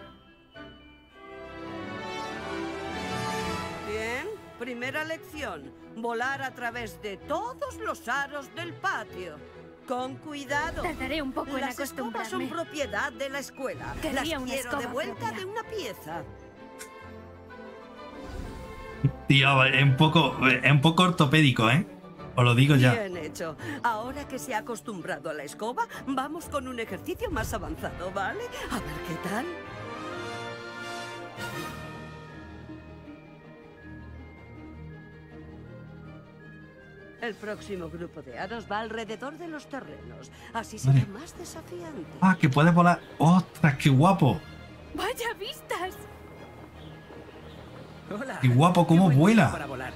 Bien, primera lección. Volar a través de todos los aros del patio. Con cuidado. Tardaré un poco en Las escobas son acostumbrarme. propiedad de la escuela. Querría Las una quiero de escoba vuelta propia. de una pieza. Tío, es un poco ortopédico, ¿eh? Os lo digo ya. Bien hecho. Ahora que se ha acostumbrado a la escoba, vamos con un ejercicio más avanzado, ¿vale? A ver qué tal. El próximo grupo de aros va alrededor de los terrenos. Así será Vale. más desafiante. Ah, que puedes volar. ¡Ostras, qué guapo! ¡Vaya vistas! Hola. ¡Qué guapo cómo vuela! Para volar.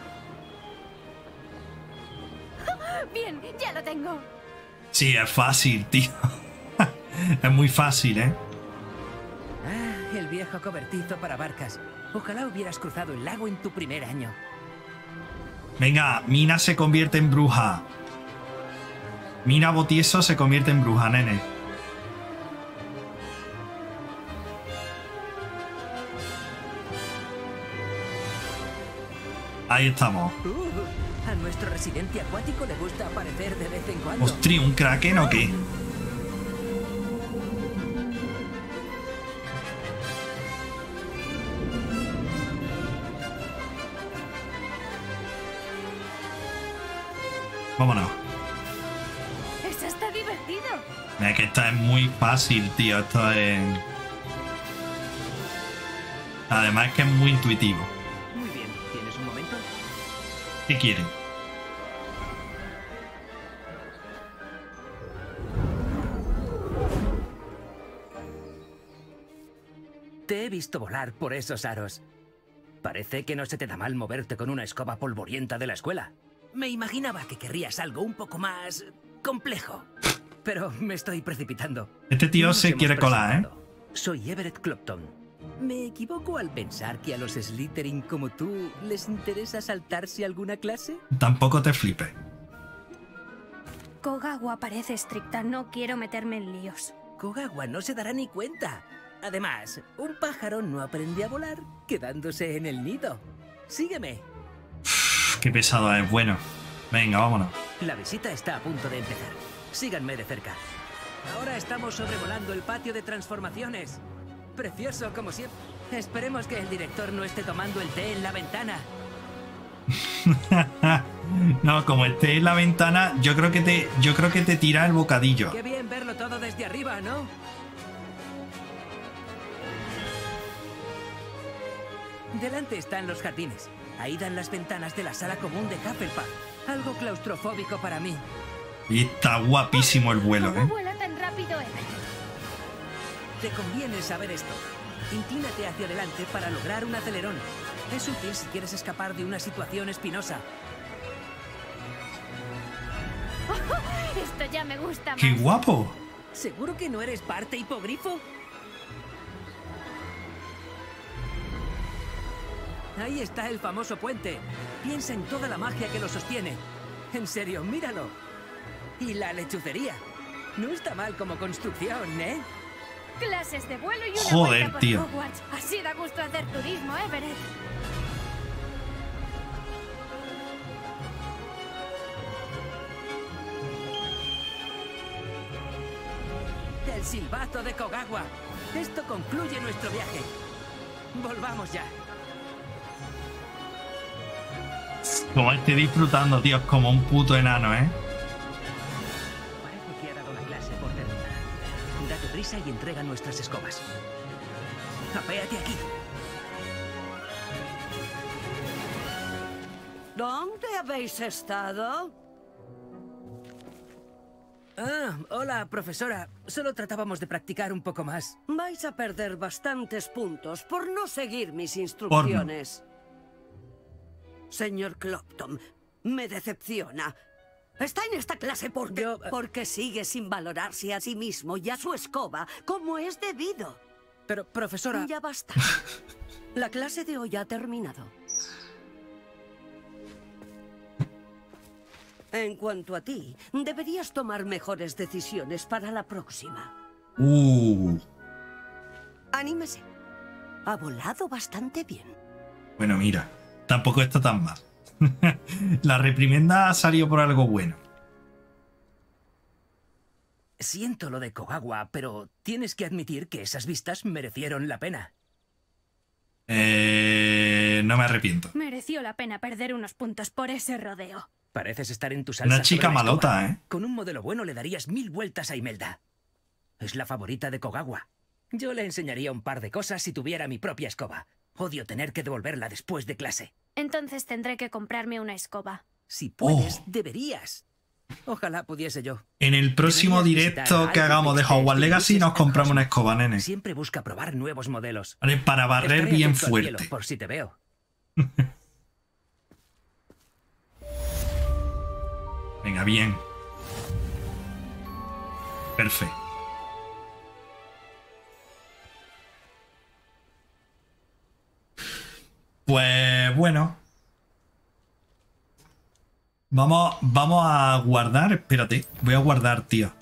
Bien, ya lo tengo. Sí, es fácil, tío. Es muy fácil, ¿eh? Ah, el viejo cobertizo para barcas. Ojalá hubieras cruzado el lago en tu primer año. Venga, Mina se convierte en bruja. Mina Botieso se convierte en bruja, nene. Ahí estamos. A nuestro residente acuático le gusta aparecer de vez en cuando. Hostia, ¿un kraken o qué? Vámonos. Eso está divertido. Mira que esta es muy fácil, tío. Esto es... Además es que es muy intuitivo. Muy bien. ¿Qué quiere? Te he visto volar por esos aros. Parece que no se te da mal moverte con una escoba polvorienta de la escuela. Me imaginaba que querrías algo un poco más complejo. Pero me estoy precipitando. Este tío Nos se hemos quiere colar, ¿eh? Soy Everett Clopton. ¿Me equivoco al pensar que a los Slytherin como tú les interesa saltarse alguna clase? Tampoco te flipes. Kogawa parece estricta, no quiero meterme en líos. Kogawa no se dará ni cuenta. Además, un pájaro no aprende a volar quedándose en el nido. Sígueme. Qué pesado es. Bueno, venga, vámonos. La visita está a punto de empezar. Síganme de cerca. Ahora estamos sobrevolando el patio de transformaciones. Precioso como siempre. Esperemos que el director no esté tomando el té en la ventana. No, como esté en la ventana, yo creo que te tira el bocadillo. Qué bien verlo todo desde arriba, ¿no? Delante están los jardines. Ahí dan las ventanas de la sala común de Hufflepuff. Algo claustrofóbico para mí. Y está guapísimo el vuelo, ¿Cómo ¿eh? vuela tan rápido, Everett? Te conviene saber esto. Inclínate hacia adelante para lograr un acelerón. Es útil si quieres escapar de una situación espinosa. Esto ya me gusta más. ¡Qué guapo! ¿Seguro que no eres parte hipogrifo? Ahí está el famoso puente. Piensa en toda la magia que lo sostiene. En serio, míralo. Y la lechucería. No está mal como construcción, ¿eh? Clases de vuelo y una Joder, vuelta por tío. Hogwarts. Así da gusto hacer turismo, Everett. El silbato de Kogawa. Esto concluye nuestro viaje. Volvamos ya. Como estoy disfrutando, tío, es como un puto enano, ¿eh? Parece que ha dado la clase por terminada. Date prisa y entrega nuestras escobas. Apéate aquí. ¿Dónde habéis estado? Ah, hola, profesora. Solo tratábamos de practicar un poco más. Vais a perder bastantes puntos por no seguir mis instrucciones. Señor Clopton, me decepciona. Está en esta clase porque sigue sin valorarse a sí mismo y a su escoba como es debido. Pero, profesora... Ya basta. La clase de hoy ha terminado. En cuanto a ti, deberías tomar mejores decisiones para la próxima. Anímese. Ha volado bastante bien. Bueno, mira, tampoco está tan mal. La reprimenda ha salido por algo bueno. Siento lo de Kogawa, pero tienes que admitir que esas vistas merecieron la pena. No me arrepiento. Mereció la pena perder unos puntos por ese rodeo. Pareces estar en tu salsa. Una chica sobre la malota, escoba. ¿eh? Con un modelo bueno le darías 1000 vueltas a Imelda. Es la favorita de Kogawa. Yo le enseñaría un par de cosas si tuviera mi propia escoba. Odio tener que devolverla después de clase. Entonces tendré que comprarme una escoba. Si puedes, deberías. Ojalá pudiese yo. En el próximo directo que hagamos de Hogwarts Legacy nos compramos una escoba, nene. Siempre busca probar nuevos modelos. Vale, para barrer Estaré bien atento al fuerte. cielo, por si te veo. Venga, bien. Perfecto. Pues bueno. Vamos a guardar. Espérate, voy a guardar, tío.